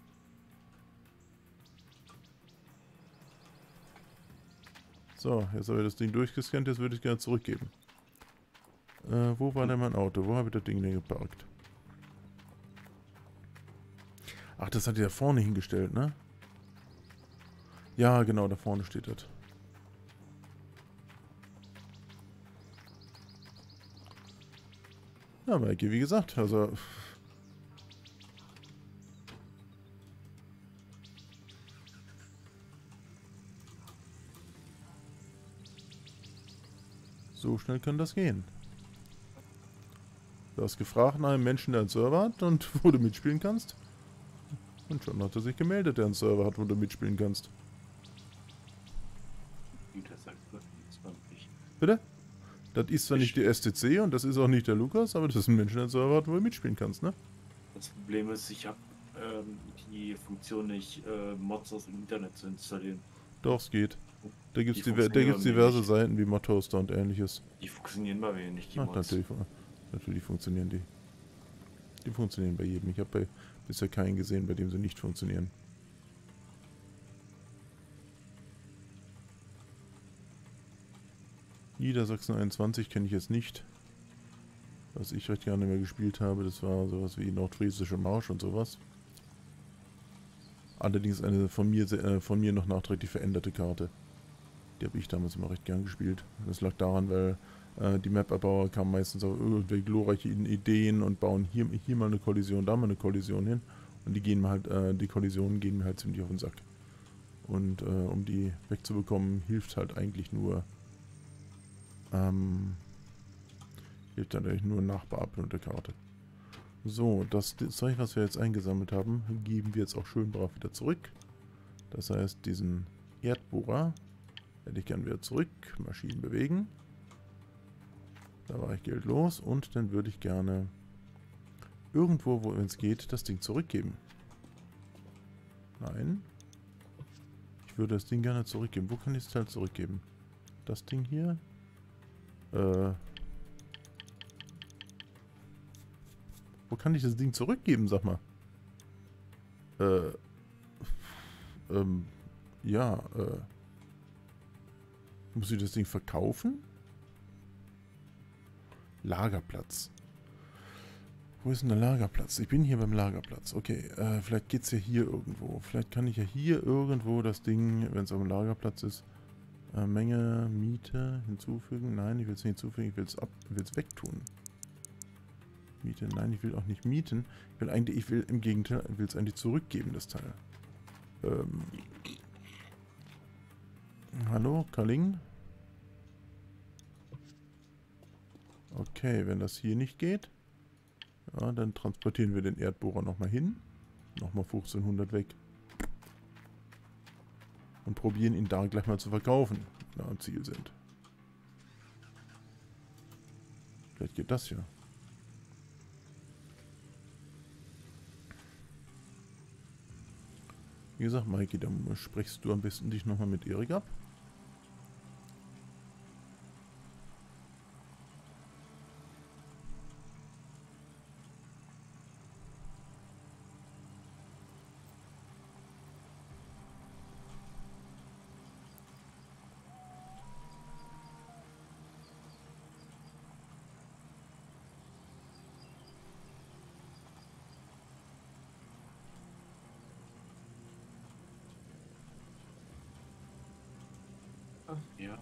So, jetzt habe ich das Ding durchgescannt, jetzt würde ich es gerne zurückgeben. Äh, wo war denn mein Auto? Wo habe ich das Ding denn geparkt? Ach, das hat ihr da vorne hingestellt, ne? Ja, genau, da vorne steht das. Ja, Maike, wie gesagt, also... So schnell kann das gehen. Du hast gefragt nach einem Menschen, der einen Server hat und wo du mitspielen kannst. Und schon hat er sich gemeldet, der einen Server hat, wo du mitspielen kannst. Das sagt fünfundzwanzig. Bitte? Das ist zwar nicht die S T C und das ist auch nicht der Lukas, aber das ist ein Mensch, der einen Server hat, wo du mitspielen kannst, ne? Das Problem ist, ich habe ähm, die Funktion nicht, äh, Mods aus dem Internet zu installieren. Doch, es geht. Da gibt es Die diver da funktionieren gibt's bei mir diverse nicht. Seiten wie Modhoster und ähnliches. Die funktionieren bei mir nicht, die Ach, Mods. natürlich, natürlich funktionieren die. Die funktionieren bei jedem. Ich habe bisher keinen gesehen, bei dem sie nicht funktionieren. Niedersachsen einundzwanzig kenne ich jetzt nicht. Was ich recht gerne mehr gespielt habe, das war sowas wie Nordfriesische Marsch und sowas. Allerdings eine von mir, äh, von mir noch nachträglich veränderte Karte. Die habe ich damals immer recht gern gespielt. Das lag daran, weil äh, die Map-Erbauer kamen meistens auf irgendwelche glorreiche Ideen und bauen hier, hier mal eine Kollision, da mal eine Kollision hin. Und die gehen mir halt, äh, die Kollisionen gehen mir halt ziemlich auf den Sack. Und äh, um die wegzubekommen, hilft halt eigentlich nur ähm, hilft dann eigentlich nur Nachbearbeitung der Karte. So, das Zeug, was wir jetzt eingesammelt haben, geben wir jetzt auch schön brav wieder zurück. Das heißt, diesen Erdbohrer hätte ich gern wieder zurück. Maschinen bewegen. Da war ich Geld los und dann würde ich gerne irgendwo, wo es geht, das Ding zurückgeben. Nein. Ich würde das Ding gerne zurückgeben. Wo kann ich das Teil zurückgeben? Das Ding hier? Äh... Wo kann ich das Ding zurückgeben, sag mal? Äh. Ähm. Ja, äh. Muss ich das Ding verkaufen? Lagerplatz. Wo ist denn der Lagerplatz? Ich bin hier beim Lagerplatz. Okay, äh, vielleicht geht es ja hier irgendwo. Vielleicht kann ich ja hier irgendwo das Ding, wenn es auf dem Lagerplatz ist, äh, Menge, Miete hinzufügen. Nein, ich will es nicht hinzufügen, ich will es ab, will es wegtun. Miete, nein, ich will auch nicht mieten. Ich will eigentlich, ich will im Gegenteil, ich will es eigentlich zurückgeben, das Teil. Ähm. Hallo, Kaling? Okay, wenn das hier nicht geht, ja, dann transportieren wir den Erdbohrer nochmal hin. Nochmal fünfzehnhundert weg. Und probieren ihn da gleich mal zu verkaufen, wenn wir am Ziel sind. Vielleicht geht das ja. Wie gesagt, Maiki, dann sprichst du am besten dich nochmal mit Erik ab. Ja.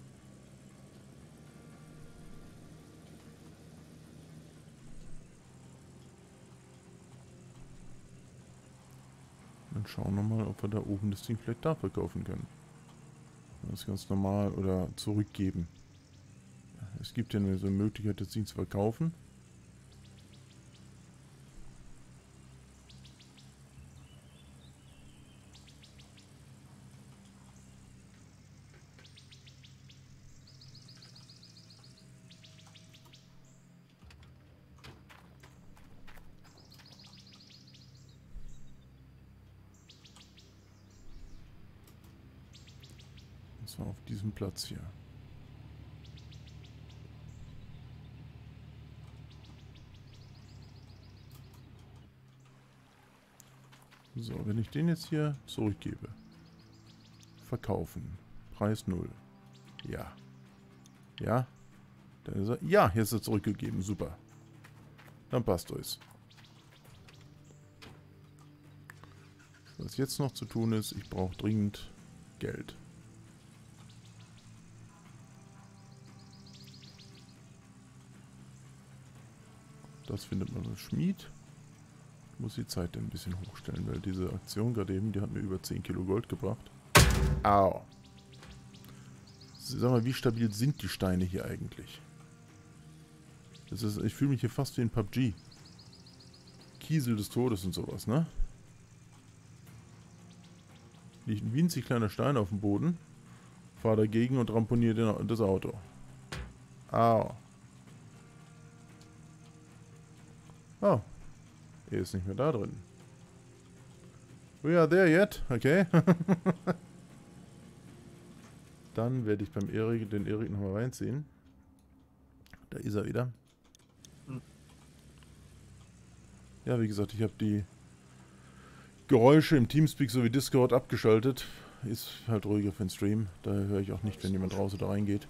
Dann schauen wir mal, ob wir da oben das Ding vielleicht da verkaufen können. Das ist ganz normal oder zurückgeben. Es gibt ja nur so eine Möglichkeit, das Ding zu verkaufen. Das war auf diesem Platz hier. So, wenn ich den jetzt hier zurückgebe. Verkaufen. Preis null. Ja. Ja. Dann ist er, ja, hier ist er zurückgegeben. Super. Dann passt es. Was jetzt noch zu tun ist, ich brauche dringend Geld. Das findet man als Schmied. Ich muss die Zeit ein bisschen hochstellen, weil diese Aktion gerade eben, die hat mir über zehn Kilo Gold gebracht. Au. Sag mal, wie stabil sind die Steine hier eigentlich? Das ist, ich fühle mich hier fast wie in P U B G. Kiesel des Todes und sowas, ne? Liegt ein winzig kleiner Stein auf dem Boden. Fahr dagegen und ramponiere den, das Auto. Au. Oh. Er ist nicht mehr da drin. We are there yet? Okay. Dann werde ich beim Erik, den Erik nochmal reinziehen. Da ist er wieder. Ja, wie gesagt, ich habe die Geräusche im Teamspeak sowie Discord abgeschaltet. Ist halt ruhiger für den Stream. Da höre ich auch nicht, wenn jemand raus oder reingeht.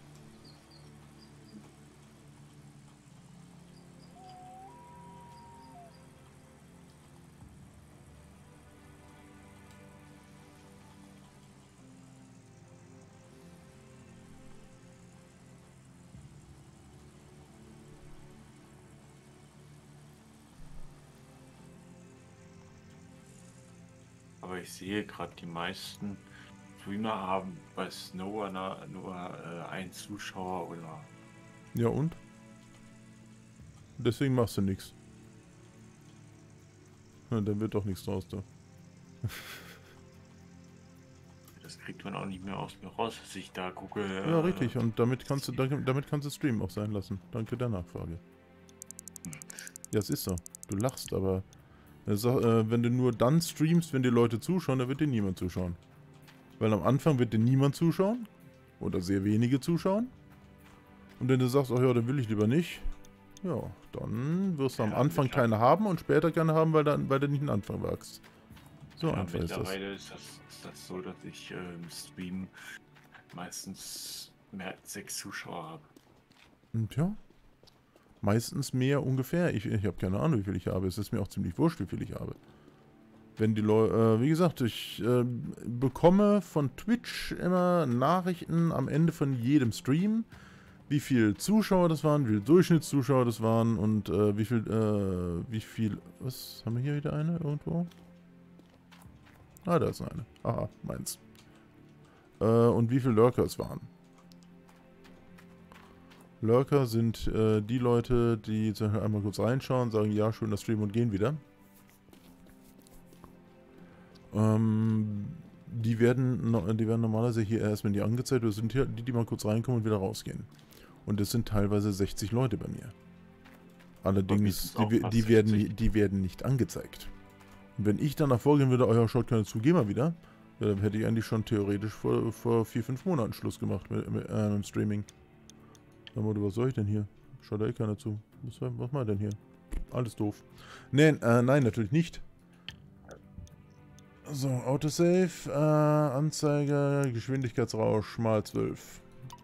Aber ich sehe gerade, die meisten Streamer haben bei Snow nur, nur äh, einen Zuschauer oder. Ja und? Deswegen machst du nichts. Ja, dann wird doch nichts draus da. Das kriegt man auch nicht mehr aus mir raus, dass ich da gucke. Ja, richtig. Und damit kannst du damit kannst du Stream auch sein lassen. Danke der Nachfrage. Ja, es ist so. Du lachst, aber wenn du nur dann streamst, wenn die Leute zuschauen, dann wird dir niemand zuschauen. Weil am Anfang wird dir niemand zuschauen. Oder sehr wenige zuschauen. Und wenn du sagst, ach ja, dann will ich lieber nicht. Ja, dann wirst du am Ja, Anfang keine haben und später keine haben, weil, dann, weil du nicht den Anfang wagst. So ja, einfach ist das. Mittlerweile ist das, ist das so, dass ich äh, im Stream meistens mehr als sechs Zuschauer habe. Und ja. Meistens mehr ungefähr. Ich, ich habe keine Ahnung, wie viel ich habe. Es ist mir auch ziemlich wurscht, wie viel ich habe. Wenn die Leute, äh, wie gesagt, ich äh, bekomme von Twitch immer Nachrichten am Ende von jedem Stream, wie viele Zuschauer das waren, wie viele Durchschnittszuschauer das waren und äh, wie viel, äh, wie viel, was, haben wir hier wieder eine irgendwo? Ah, da ist eine. Aha, meins. Äh, und wie viele Lurker es waren. Lurker sind äh, die Leute, die einmal kurz reinschauen, sagen, ja, schöner Stream und gehen wieder. Ähm, die werden, die werden normalerweise hier erstmal nie angezeigt, das sind hier die, die mal kurz reinkommen und wieder rausgehen. Und das sind teilweise sechzig Leute bei mir. Allerdings, die, die, werden, die werden nicht angezeigt. Und wenn ich danach vorgehen würde, euer schaut keine zu, geh mal wieder, ja, dann hätte ich eigentlich schon theoretisch vor, vor vier, fünf Monaten Schluss gemacht mit, mit, äh, mit dem Streaming. Was soll ich denn hier? Schaut da eh keiner zu. Was, was mal denn hier? Alles doof. Nee, äh, nein, natürlich nicht. So, Autosave, äh, Anzeige, Geschwindigkeitsrausch mal zwölf.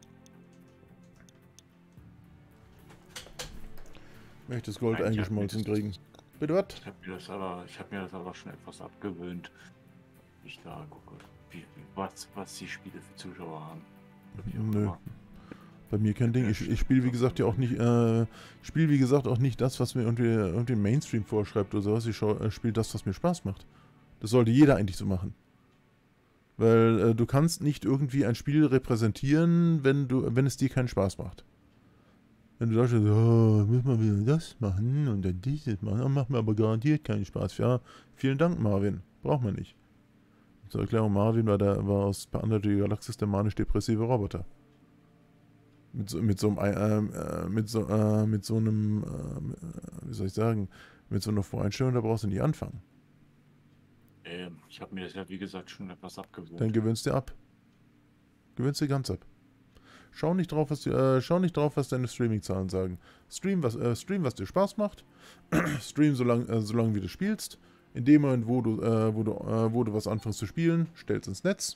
Möchtest Gold Nein, eingeschmolzen kriegen. Bitte was? Ich habe mir das aber, ich habe mir das aber schon etwas abgewöhnt. Ich da gucke, wie, wie, was, was die Spiele für Zuschauer haben. Nö. Bei mir kein Ding. Ich, ich spiele wie gesagt ja auch nicht, äh, spiele wie gesagt auch nicht das, was mir irgendwie, irgendwie Mainstream vorschreibt oder sowas. Ich äh, spiele das, was mir Spaß macht. Das sollte jeder eigentlich so machen. Weil äh, du kannst nicht irgendwie ein Spiel repräsentieren, wenn du, wenn es dir keinen Spaß macht. Wenn du sagst, oh, müssen wir wieder das machen und dann dieses machen, dann macht mir aber garantiert keinen Spaß. Ja, vielen Dank, Marvin. Braucht man nicht. Zur Erklärung, Marvin war, der, war aus Panda die Galaxis der manisch-depressive Roboter. Mit so, mit so einem, äh, mit so, äh, mit so einem, äh, wie soll ich sagen, mit so einer Voreinstellung, da brauchst du nicht anfangen. Ähm, ich habe mir das ja, wie gesagt, schon etwas abgewöhnt. Dann gewöhnst du ab. Gewöhnst du ganz ab. Schau nicht drauf, was, die, äh, schau nicht drauf, was deine Streaming-Zahlen sagen. Stream, was, äh, Stream, was dir Spaß macht. Stream, solange äh, solang wie du spielst. In dem Moment, wo du, äh, wo du, äh, wo du was anfängst zu spielen, stellst ins Netz.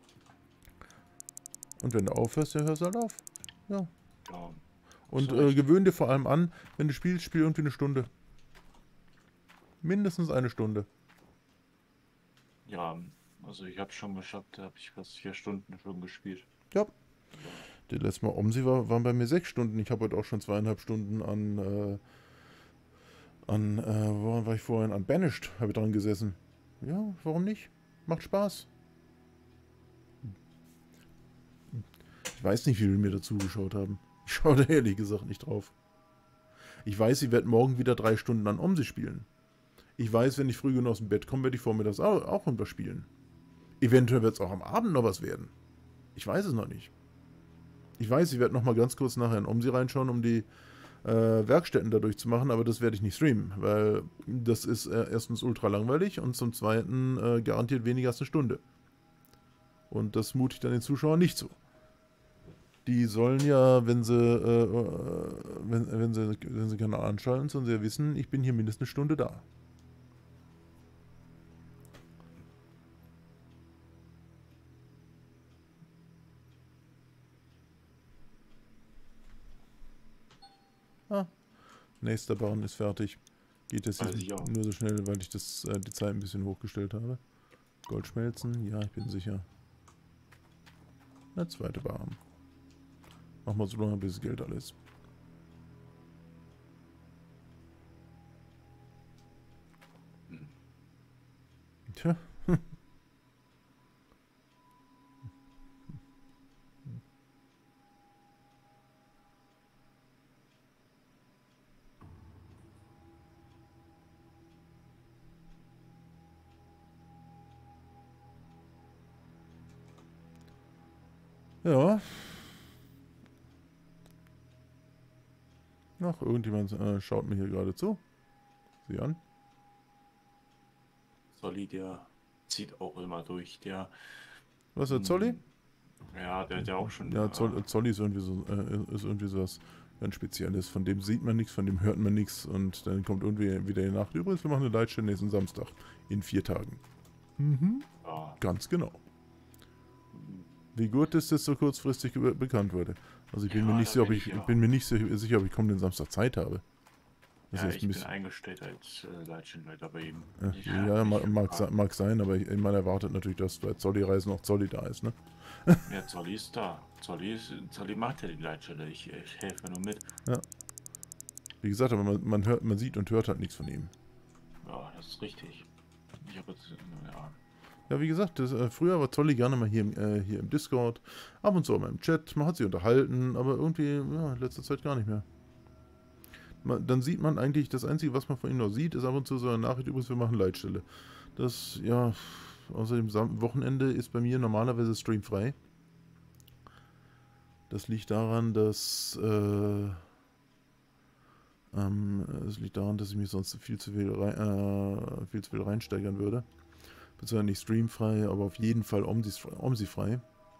Und wenn du aufhörst, ja, hörst du halt auf. Ja. Ja. Und äh, gewöhn dir vor allem an, wenn du spielst, spiel irgendwie eine Stunde. Mindestens eine Stunde. Ja, also ich habe schon geschafft, da habe ich fast vier Stunden schon gespielt. Ja. Der letzte Mal Omsi war, waren bei mir sechs Stunden. Ich habe heute auch schon zweieinhalb Stunden an, äh, an, äh, wo war ich vorhin? An Banished habe ich dran gesessen. Ja, warum nicht? Macht Spaß. Ich weiß nicht, wie viele mir dazu geschaut haben. Ich schaue da ehrlich gesagt nicht drauf. Ich weiß, ich werde morgen wieder drei Stunden an Omsi spielen. Ich weiß, wenn ich früh genug aus dem Bett komme, werde ich vormittags auch, auch irgendwas spielen. Eventuell wird es auch am Abend noch was werden. Ich weiß es noch nicht. Ich weiß, ich werde noch mal ganz kurz nachher in Omsi reinschauen, um die, äh, Werkstätten dadurch zu machen, aber das werde ich nicht streamen, weil das ist äh, erstens ultra langweilig und zum Zweiten äh, garantiert weniger als eine Stunde. Und das mute ich dann den Zuschauern nicht zu. Die sollen ja, wenn sie, äh, äh, wenn, wenn sie, wenn sie Kanal anschalten, sollen sie ja wissen, ich bin hier mindestens eine Stunde da. Ah, nächster Bahn ist fertig. Geht jetzt Weiß ich auch. nur so schnell, weil ich das, äh, die Zeit ein bisschen hochgestellt habe. Goldschmelzen, ja, ich bin sicher. Der zweite Bahn. Machen wir so lange, bis das Geld alles. Tja. Ja. Ach, irgendjemand äh, schaut mir hier gerade zu. Sieh an. Solly, der zieht auch immer durch. Der, Was ist der Zolli? ja, der hat ja auch schon. Ja, Zoll, Zolli ist irgendwie so, äh, ist irgendwie so was ganz Spezielles. Von dem sieht man nichts, von dem hört man nichts und dann kommt irgendwie wieder die Nacht. Übrigens, wir machen eine Leitstelle nächsten Samstag. In vier Tagen. Mhm. Ja, Ganz genau. Wie gut ist das so kurzfristig be bekannt wurde. Also ich bin Ja, mir nicht da sicher, ob bin ich, ich ja. bin mir nicht sicher, sicher, ob ich kommenden Samstag Zeit habe. Das ja ist ich ein bin bisschen, eingestellt als äh, Leitstellenleiter bei ihm. ja, Ich ja, hab mag, mich mag, gefragt. se- mag sein, aber ich, man erwartet natürlich, dass bei Zolli-Reisen auch Zolli da ist, ne? Ja, Zolli ist da. Zolli, ist, Zolli macht ja die Leitstelle. Ich, ich helfe nur mit. Wie gesagt, aber man, man, hört, man sieht und hört halt nichts von ihm. Ja, das ist richtig. Ich habe jetzt, ja. Ja, wie gesagt, das, äh, früher war Zolli gerne mal hier im, äh, hier im Discord, ab und zu auch mal im Chat, man hat sich unterhalten, aber irgendwie, ja, in letzter Zeit gar nicht mehr. Man, dann sieht man eigentlich, das Einzige, was man von ihm noch sieht, ist ab und zu so eine Nachricht, übrigens, wir machen Leitstelle. Das, ja, außer dem Sam Wochenende ist bei mir normalerweise streamfrei. Das liegt daran, dass, äh, ähm, es liegt daran, dass ich mich sonst viel zu viel, rein, äh, viel zu viel reinsteigern würde. Beziehungsweise nicht streamfrei, aber auf jeden Fall omsi-frei.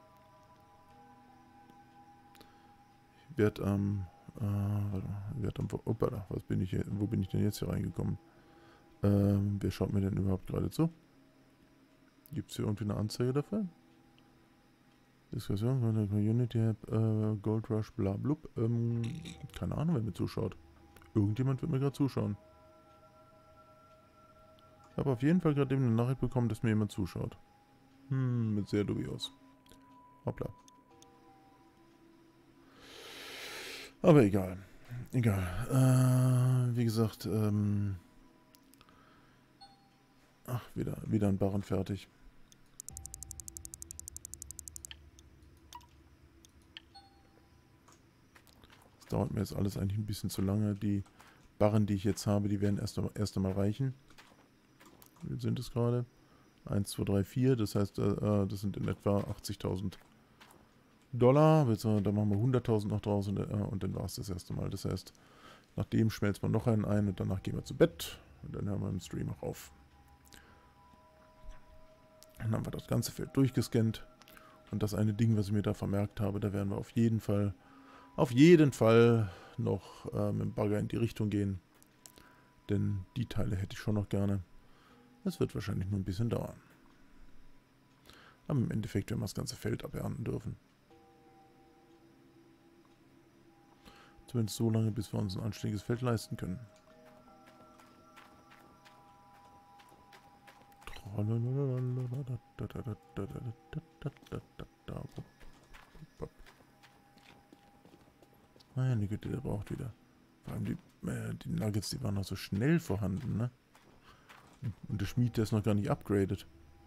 Ich werde am, äh, werd am, opala, was bin ich hier, wo bin ich denn jetzt hier reingekommen? Ähm, wer schaut mir denn überhaupt gerade zu? Gibt es hier irgendwie eine Anzeige dafür? Diskussion von der Community App, äh, Gold Rush, bla blub. Ähm, keine Ahnung, wer mir zuschaut. Irgendjemand wird mir gerade zuschauen. Ich habe auf jeden Fall gerade eben eine Nachricht bekommen, dass mir jemand zuschaut. Hm, mit sehr dubios. Hoppla. Aber egal. Egal. Äh, wie gesagt, ähm... Ach, wieder, wieder ein Barren fertig. Das dauert mir jetzt alles eigentlich ein bisschen zu lange. Die Barren, die ich jetzt habe, die werden erst, erst einmal reichen. Wie sind es gerade? eins, zwei, drei, vier. Das heißt, äh, das sind in etwa achtzigtausend Dollar. Da machen wir hunderttausend noch draus und, äh, und dann war es das erste Mal. Das heißt, nachdem schmelzt man noch einen ein und danach gehen wir zu Bett. Und dann hören wir im Stream auch auf. Dann haben wir das ganze Feld durchgescannt. Und das eine Ding, was ich mir da vermerkt habe, da werden wir auf jeden Fall, auf jeden Fall noch äh, mit dem Bagger in die Richtung gehen. Denn die Teile hätte ich schon noch gerne. Es wird wahrscheinlich nur ein bisschen dauern. Aber im Endeffekt werden wir das ganze Feld abernten dürfen. Zumindest so lange, bis wir uns ein anständiges Feld leisten können. Meine Güte, der braucht wieder. Vor allem die, äh, die Nuggets, die waren noch so schnell vorhanden, ne? Und der Schmied, der ist noch gar nicht upgraded.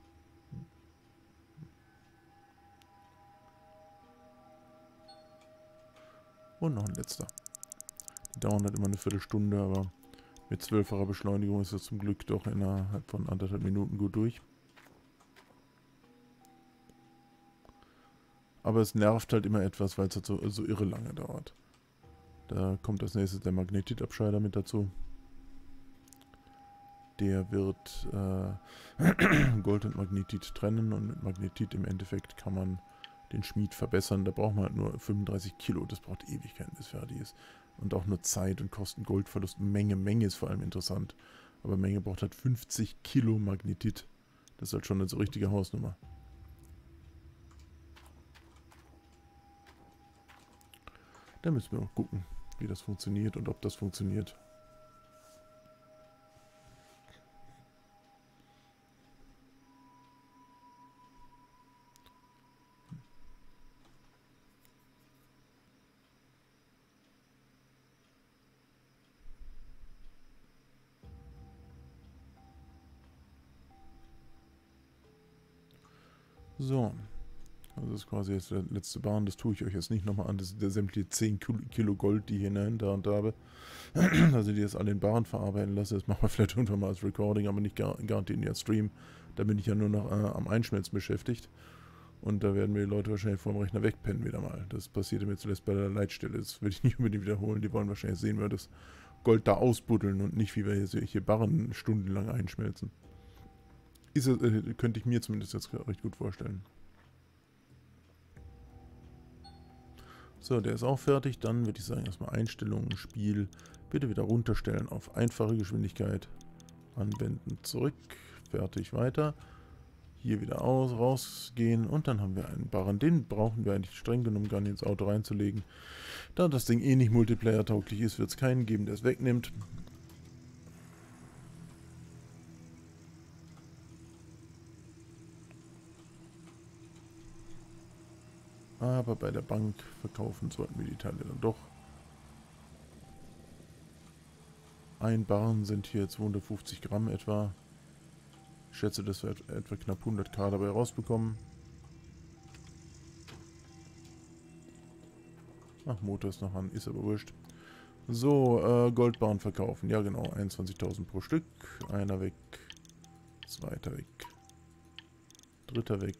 Und noch ein letzter. Die dauern halt immer eine Viertelstunde, aber mit zwölffacher Beschleunigung ist das zum Glück doch innerhalb von anderthalb Minuten gut durch. Aber es nervt halt immer etwas, weil es halt so, so irre lange dauert. Da kommt als nächstes der Magnetitabscheider mit dazu. Der wird äh, Gold und Magnetit trennen und mit Magnetit im Endeffekt kann man den Schmied verbessern. Da braucht man halt nur fünfunddreißig Kilo. Das braucht Ewigkeiten, bis fertig ist. Und auch nur Zeit und Kosten Goldverlust. Menge, Menge ist vor allem interessant. Aber Menge braucht halt fünfzig Kilo Magnetit. Das ist halt schon eine so richtige Hausnummer. Da müssen wir auch gucken, wie das funktioniert und ob das funktioniert. So, das ist quasi jetzt der letzte Bahn, das tue ich euch jetzt nicht nochmal an, das sind der sämtliche zehn Kilo Gold, die ich hinein da und da habe. Also die jetzt alle in Bahn verarbeiten lasse, das machen wir vielleicht irgendwann mal als Recording, aber nicht gar, garantiert nicht als Stream. Da bin ich ja nur noch äh, am Einschmelzen beschäftigt. Und da werden mir die Leute wahrscheinlich vor dem Rechner wegpennen wieder mal. Das passierte mir zuletzt bei der Leitstelle, das will ich nicht unbedingt wiederholen. Die wollen wahrscheinlich sehen, wie wir das Gold da ausbuddeln und nicht, wie wir hier solche Barren stundenlang einschmelzen. Ist, äh, könnte ich mir zumindest jetzt recht gut vorstellen. So, der ist auch fertig. Dann würde ich sagen, erstmal Einstellungen, Spiel. Bitte wieder runterstellen auf einfache Geschwindigkeit. Anwenden, zurück. Fertig, weiter. Hier wieder aus, rausgehen. Und dann haben wir einen Barren. Den brauchen wir eigentlich streng genommen gar nicht ins Auto reinzulegen. Da das Ding eh nicht multiplayer-tauglich ist, wird es keinen geben, der es wegnimmt. Aber bei der Bank verkaufen sollten wir die Teile dann doch. Ein Barren sind hier zweihundertfünfzig Gramm etwa. Ich schätze, dass wir etwa knapp hundert K dabei rausbekommen. Ach, Motor ist noch an, ist aber wurscht. So, äh, Goldbarren verkaufen. Ja genau, einundzwanzigtausend pro Stück. Einer weg. Zweiter weg. Dritter weg.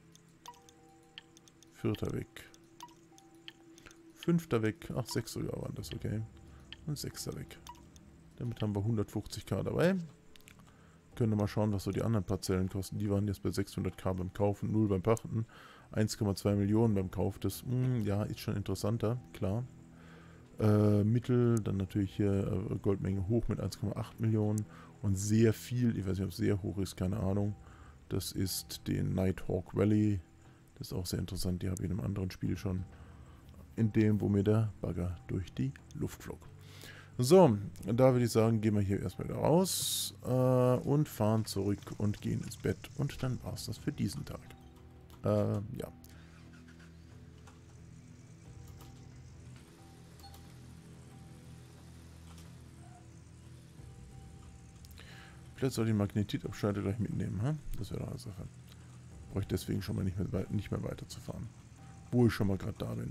Vierter weg. Fünfter weg. Ach, sechs sogar waren das, okay. Und sechster weg. Damit haben wir hundertfünfzig K dabei. Können wir mal schauen, was so die anderen Parzellen kosten. Die waren jetzt bei sechshundert K beim Kaufen, null beim Pachten. eins Komma zwei Millionen beim Kauf. Das, mh, ja, ist schon interessanter, klar. Äh, Mittel, dann natürlich hier äh, Goldmenge hoch mit eins Komma acht Millionen. Und sehr viel, ich weiß nicht, ob es sehr hoch ist, keine Ahnung. Das ist den Nighthawk Valley. Das ist auch sehr interessant, die habe ich in einem anderen Spiel schon. In dem, wo mir der Bagger durch die Luft flog. So, da würde ich sagen, gehen wir hier erstmal wieder raus äh, und fahren zurück und gehen ins Bett. Und dann war es das für diesen Tag. Äh, ja. Vielleicht soll ich den Magnetitabschalter gleich mitnehmen, hm? Das wäre doch eine Sache. Brauche ich deswegen schon mal nicht mehr, nicht mehr weiterzufahren. Wo ich schon mal gerade da bin.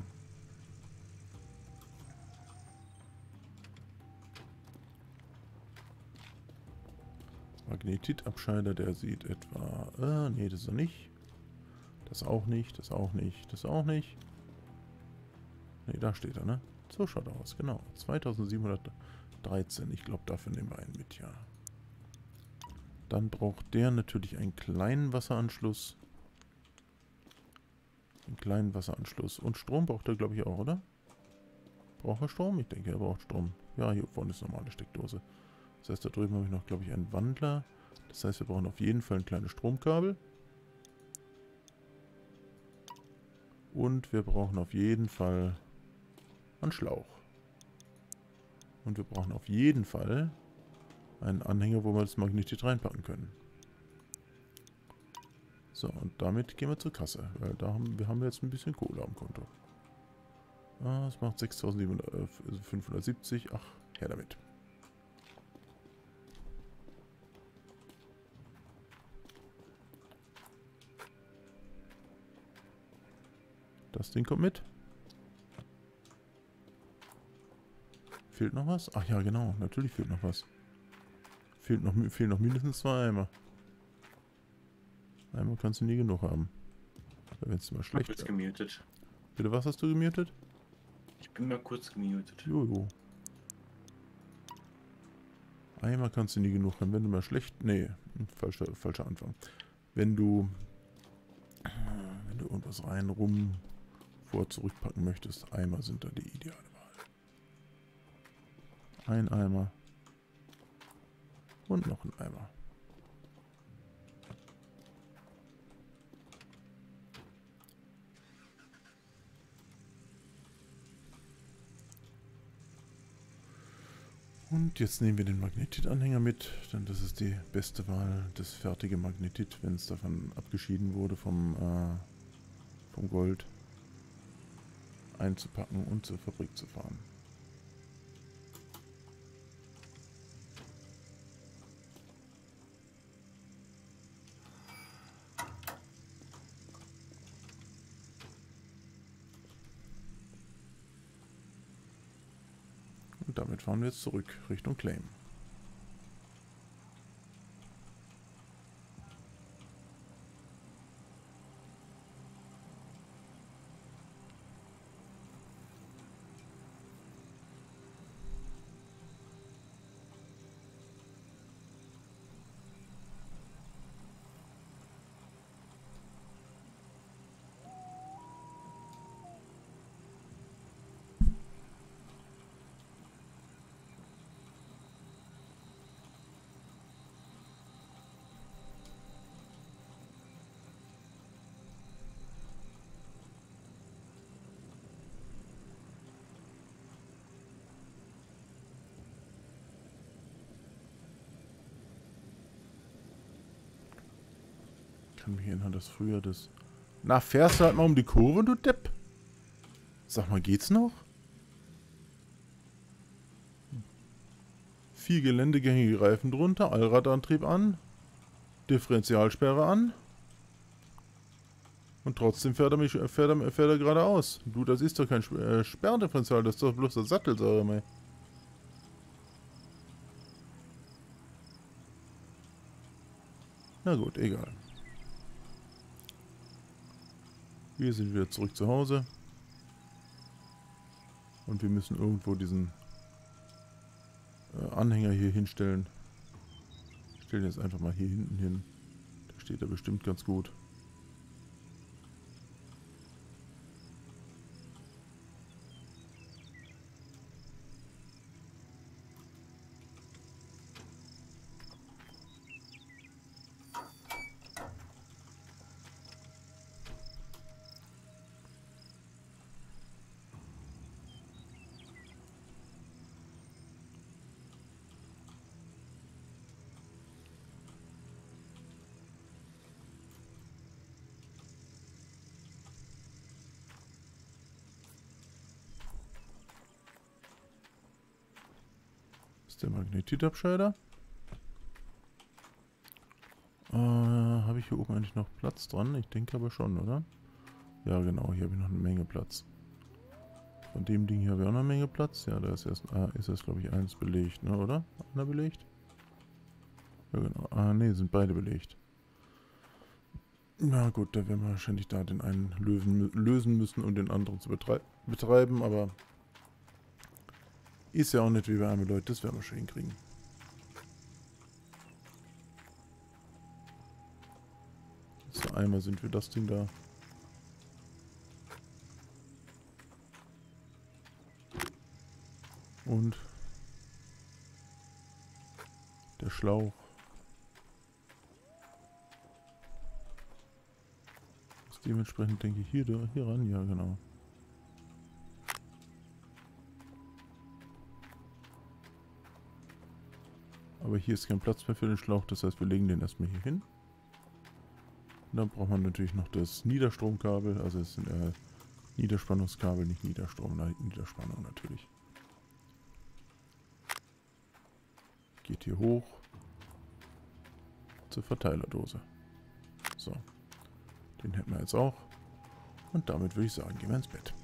Magnetitabscheider, der sieht etwa... Äh, nee, das ist er nicht. Das auch nicht, das auch nicht, das auch nicht. Nee, da steht er, ne? So schaut er aus, genau. zweitausendsiebenhundertdreizehn. Ich glaube, dafür nehmen wir einen mit, ja. Dann braucht der natürlich einen kleinen Wasseranschluss. Einen kleinen Wasseranschluss. Und Strom braucht er, glaube ich, auch, oder? Braucht er Strom? Ich denke, er braucht Strom. Ja, hier vorne ist eine normale Steckdose. Das heißt, da drüben habe ich noch, glaube ich, einen Wandler. Das heißt, wir brauchen auf jeden Fall ein kleines Stromkabel. Und wir brauchen auf jeden Fall einen Schlauch. Und wir brauchen auf jeden Fall einen Anhänger, wo wir das Magnetit reinpacken können. So, und damit gehen wir zur Kasse, weil da haben wir haben jetzt ein bisschen Kohle am Konto. Ah, das macht sechstausendfünfhundertsiebzig. Ach, her damit. Das Ding kommt mit. Fehlt noch was? Ach ja, genau. Natürlich fehlt noch was. Fehlt noch, fehlen noch mindestens zwei Eimer. Eimer kannst du nie genug haben. Wenn es mal schlecht ist. gemutet. Bitte, was hast du gemutet? Ich bin mal kurz gemutet. Jojo. Einmal kannst du nie genug haben. Wenn du mal schlecht... Nee, falscher, falscher Anfang. Wenn du... Wenn du irgendwas rein, rum, vor, zurückpacken möchtest, Eimer sind da die ideale Wahl. Ein Eimer. Und noch ein Eimer. Und jetzt nehmen wir den Magnetit-Anhänger mit, denn das ist die beste Wahl, das fertige Magnetit, wenn es davon abgeschieden wurde vom, äh, vom Gold, einzupacken und zur Fabrik zu fahren. Und damit fahren wir jetzt zurück Richtung Claim. Ich kann mich erinnern, dass früher das... Na, fährst du halt mal um die Kurve, du Depp? Sag mal, geht's noch? Vier geländegängige Reifen drunter, Allradantrieb an, Differentialsperre an. Und trotzdem fährt er, mich, fährt er, fährt er geradeaus. Du, das ist doch kein äh, Sperrdifferential, das ist doch bloß der Sattel, sag ich mal. Na gut, egal. Wir sind wieder zurück zu Hause. Und wir müssen irgendwo diesen äh, Anhänger hier hinstellen. Ich stelle ihn jetzt einfach mal hier hinten hin. Da steht er bestimmt ganz gut. Der Magnetit-Abscheider. Äh, habe ich hier oben eigentlich noch Platz dran? Ich denke aber schon, oder? Ja, genau, hier habe ich noch eine Menge Platz. Von dem Ding hier habe ich auch noch eine Menge Platz. Ja, da ist erst, ah, ist erst glaube ich, eins belegt, ne, oder? Einer belegt? Ja, genau. Ah, ne, sind beide belegt. Na gut, da werden wir wahrscheinlich da den einen lösen, lösen müssen, um den anderen zu betrei betreiben, aber ist ja auch nicht wie bei einem Leute, das werden wir schon hinkriegen. So, einmal sind wir das Ding da. Und der Schlauch. Ist dementsprechend, denke ich, hier, hier ran. Ja, genau. Aber hier ist kein Platz mehr für den Schlauch, das heißt, wir legen den erstmal hier hin. Und dann braucht man natürlich noch das Niederstromkabel, also es sind äh, Niederspannungskabel, nicht Niederstrom, nein, Niederspannung natürlich. Geht hier hoch zur Verteilerdose. So, den hätten wir jetzt auch. Und damit würde ich sagen, gehen wir ins Bett.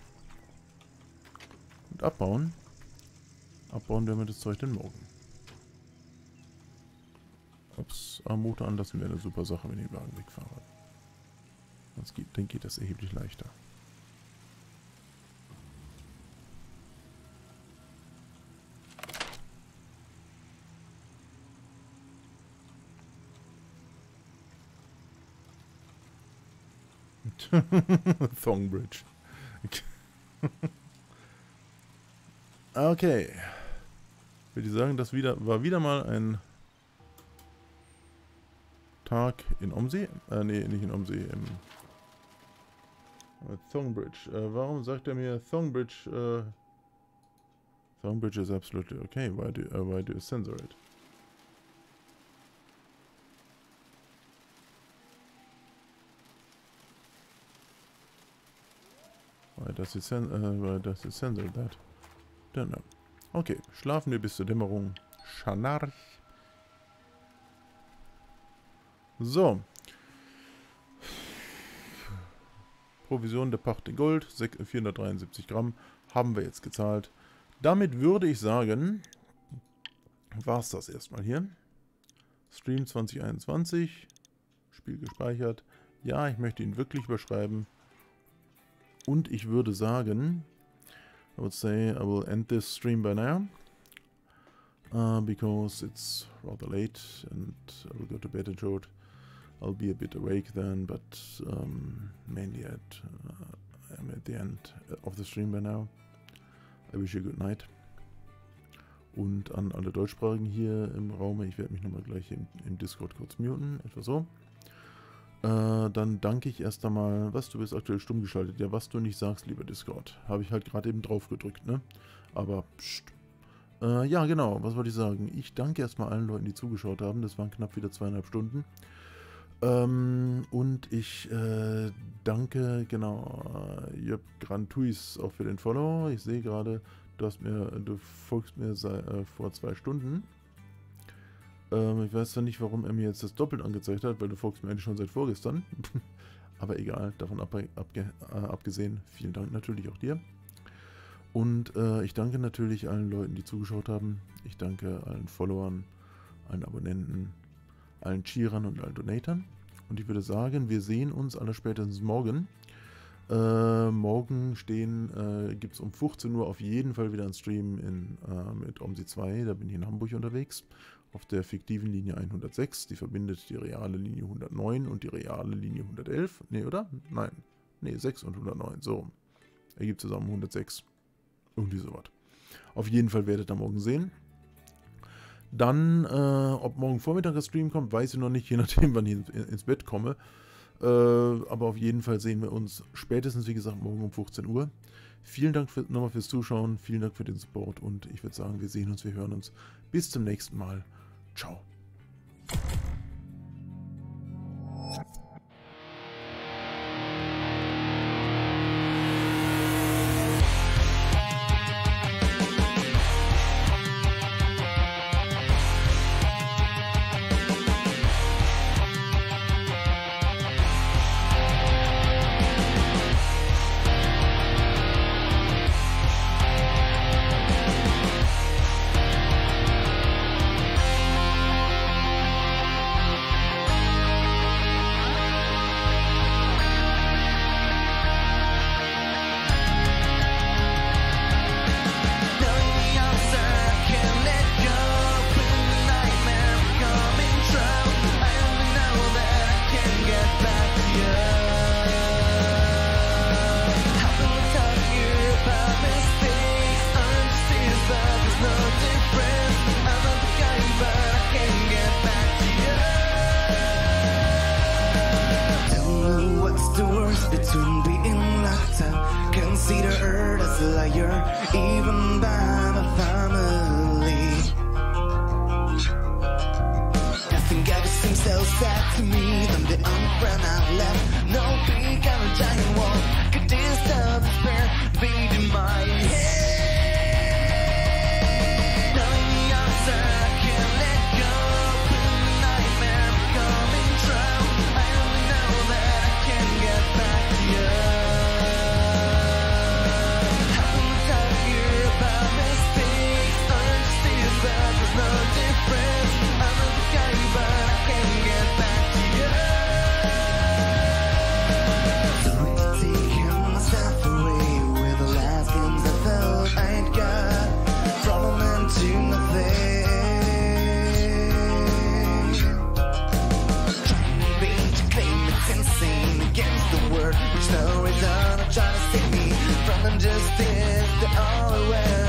Und abbauen. Abbauen werden wir das Zeug dann morgen. Ups, am Motor anlassen wäre eine super Sache, wenn ich den Wagen wegfahre. Sonst geht, dann geht das erheblich leichter. Thongbridge. Okay. Würde ich sagen, das wieder, war wieder mal ein Tag in Omsee. Äh, nee, nicht in Omsee, im äh, Thongbridge. Äh, warum sagt er mir Thongbridge? Äh, Thongbridge is absolutely okay. Why do, uh, why do you censor it? Why does it, cen uh, why does it censor that? Don't know. Okay, schlafen wir bis zur Dämmerung. Schnarch. So. Provision der Pacht in Gold, vierhundertdreiundsiebzig Gramm, haben wir jetzt gezahlt. Damit würde ich sagen, war es das erstmal hier. Stream zwanzig einundzwanzig, Spiel gespeichert. Ja, ich möchte ihn wirklich überschreiben. Und ich würde sagen, I would say I will end this stream by now. Uh, because it's rather late and I will go to bed and short. I'll be a bit awake then, but um, mainly at, uh, I'm at the end of the stream by now. I wish you a good night. Und an alle Deutschsprachigen hier im Raum, ich werde mich nochmal gleich im, im Discord kurz muten, etwa so. Äh, dann danke ich erst einmal, was, du bist aktuell stumm geschaltet. Ja, was du nicht sagst, lieber Discord. Habe ich halt gerade eben drauf gedrückt, ne? Aber, pst. Äh, ja, genau, was wollte ich sagen? Ich danke erstmal allen Leuten, die zugeschaut haben. Das waren knapp wieder zweieinhalb Stunden. Ähm, und ich äh, danke, genau, äh, Jöp Grantuis auch für den Follow. Ich sehe gerade, du hast mir, du folgst mir seit, äh, vor zwei Stunden. Ähm, ich weiß zwar nicht, warum er mir jetzt das doppelt angezeigt hat, weil du folgst mir eigentlich schon seit vorgestern. Aber egal, davon ab, abge, äh, abgesehen, vielen Dank natürlich auch dir. Und äh, ich danke natürlich allen Leuten, die zugeschaut haben. Ich danke allen Followern, allen Abonnenten, allen Cheerern und allen Donatern. Und ich würde sagen, wir sehen uns allerspätestens morgen. Äh, morgen stehen, äh, gibt es um fünfzehn Uhr auf jeden Fall wieder einen Stream in, äh, mit OMSI zwei. Da bin ich in Hamburg unterwegs. Auf der fiktiven Linie hundertsechs. Die verbindet die reale Linie hundertneun und die reale Linie hundertelf. Ne, oder? Nein. Ne, sechs und hundertneun. So. Ergibt zusammen hundertsechs. Irgendwie sowas. Auf jeden Fall werdet ihr morgen sehen. Dann, äh, ob morgen Vormittag der Stream kommt, weiß ich noch nicht, je nachdem, wann ich ins Bett komme. Äh, aber auf jeden Fall sehen wir uns spätestens, wie gesagt, morgen um fünfzehn Uhr. Vielen Dank für, nochmal fürs Zuschauen, vielen Dank für den Support und ich würde sagen, wir sehen uns, wir hören uns. Bis zum nächsten Mal. Ciao. Between being locked up, consider her as a liar, even by my family. I think I just seem so sad to me. I'm the only friend I've left. No big or giant wall could disturb the spirit beating my head. Knowing the answer, I can't let go. When the nightmare becoming true, I only know that I can't get back. There's no difference. I'm not the guy, but I can't get back to you. There's no reason I'm trying to save me from injustice. They're all aware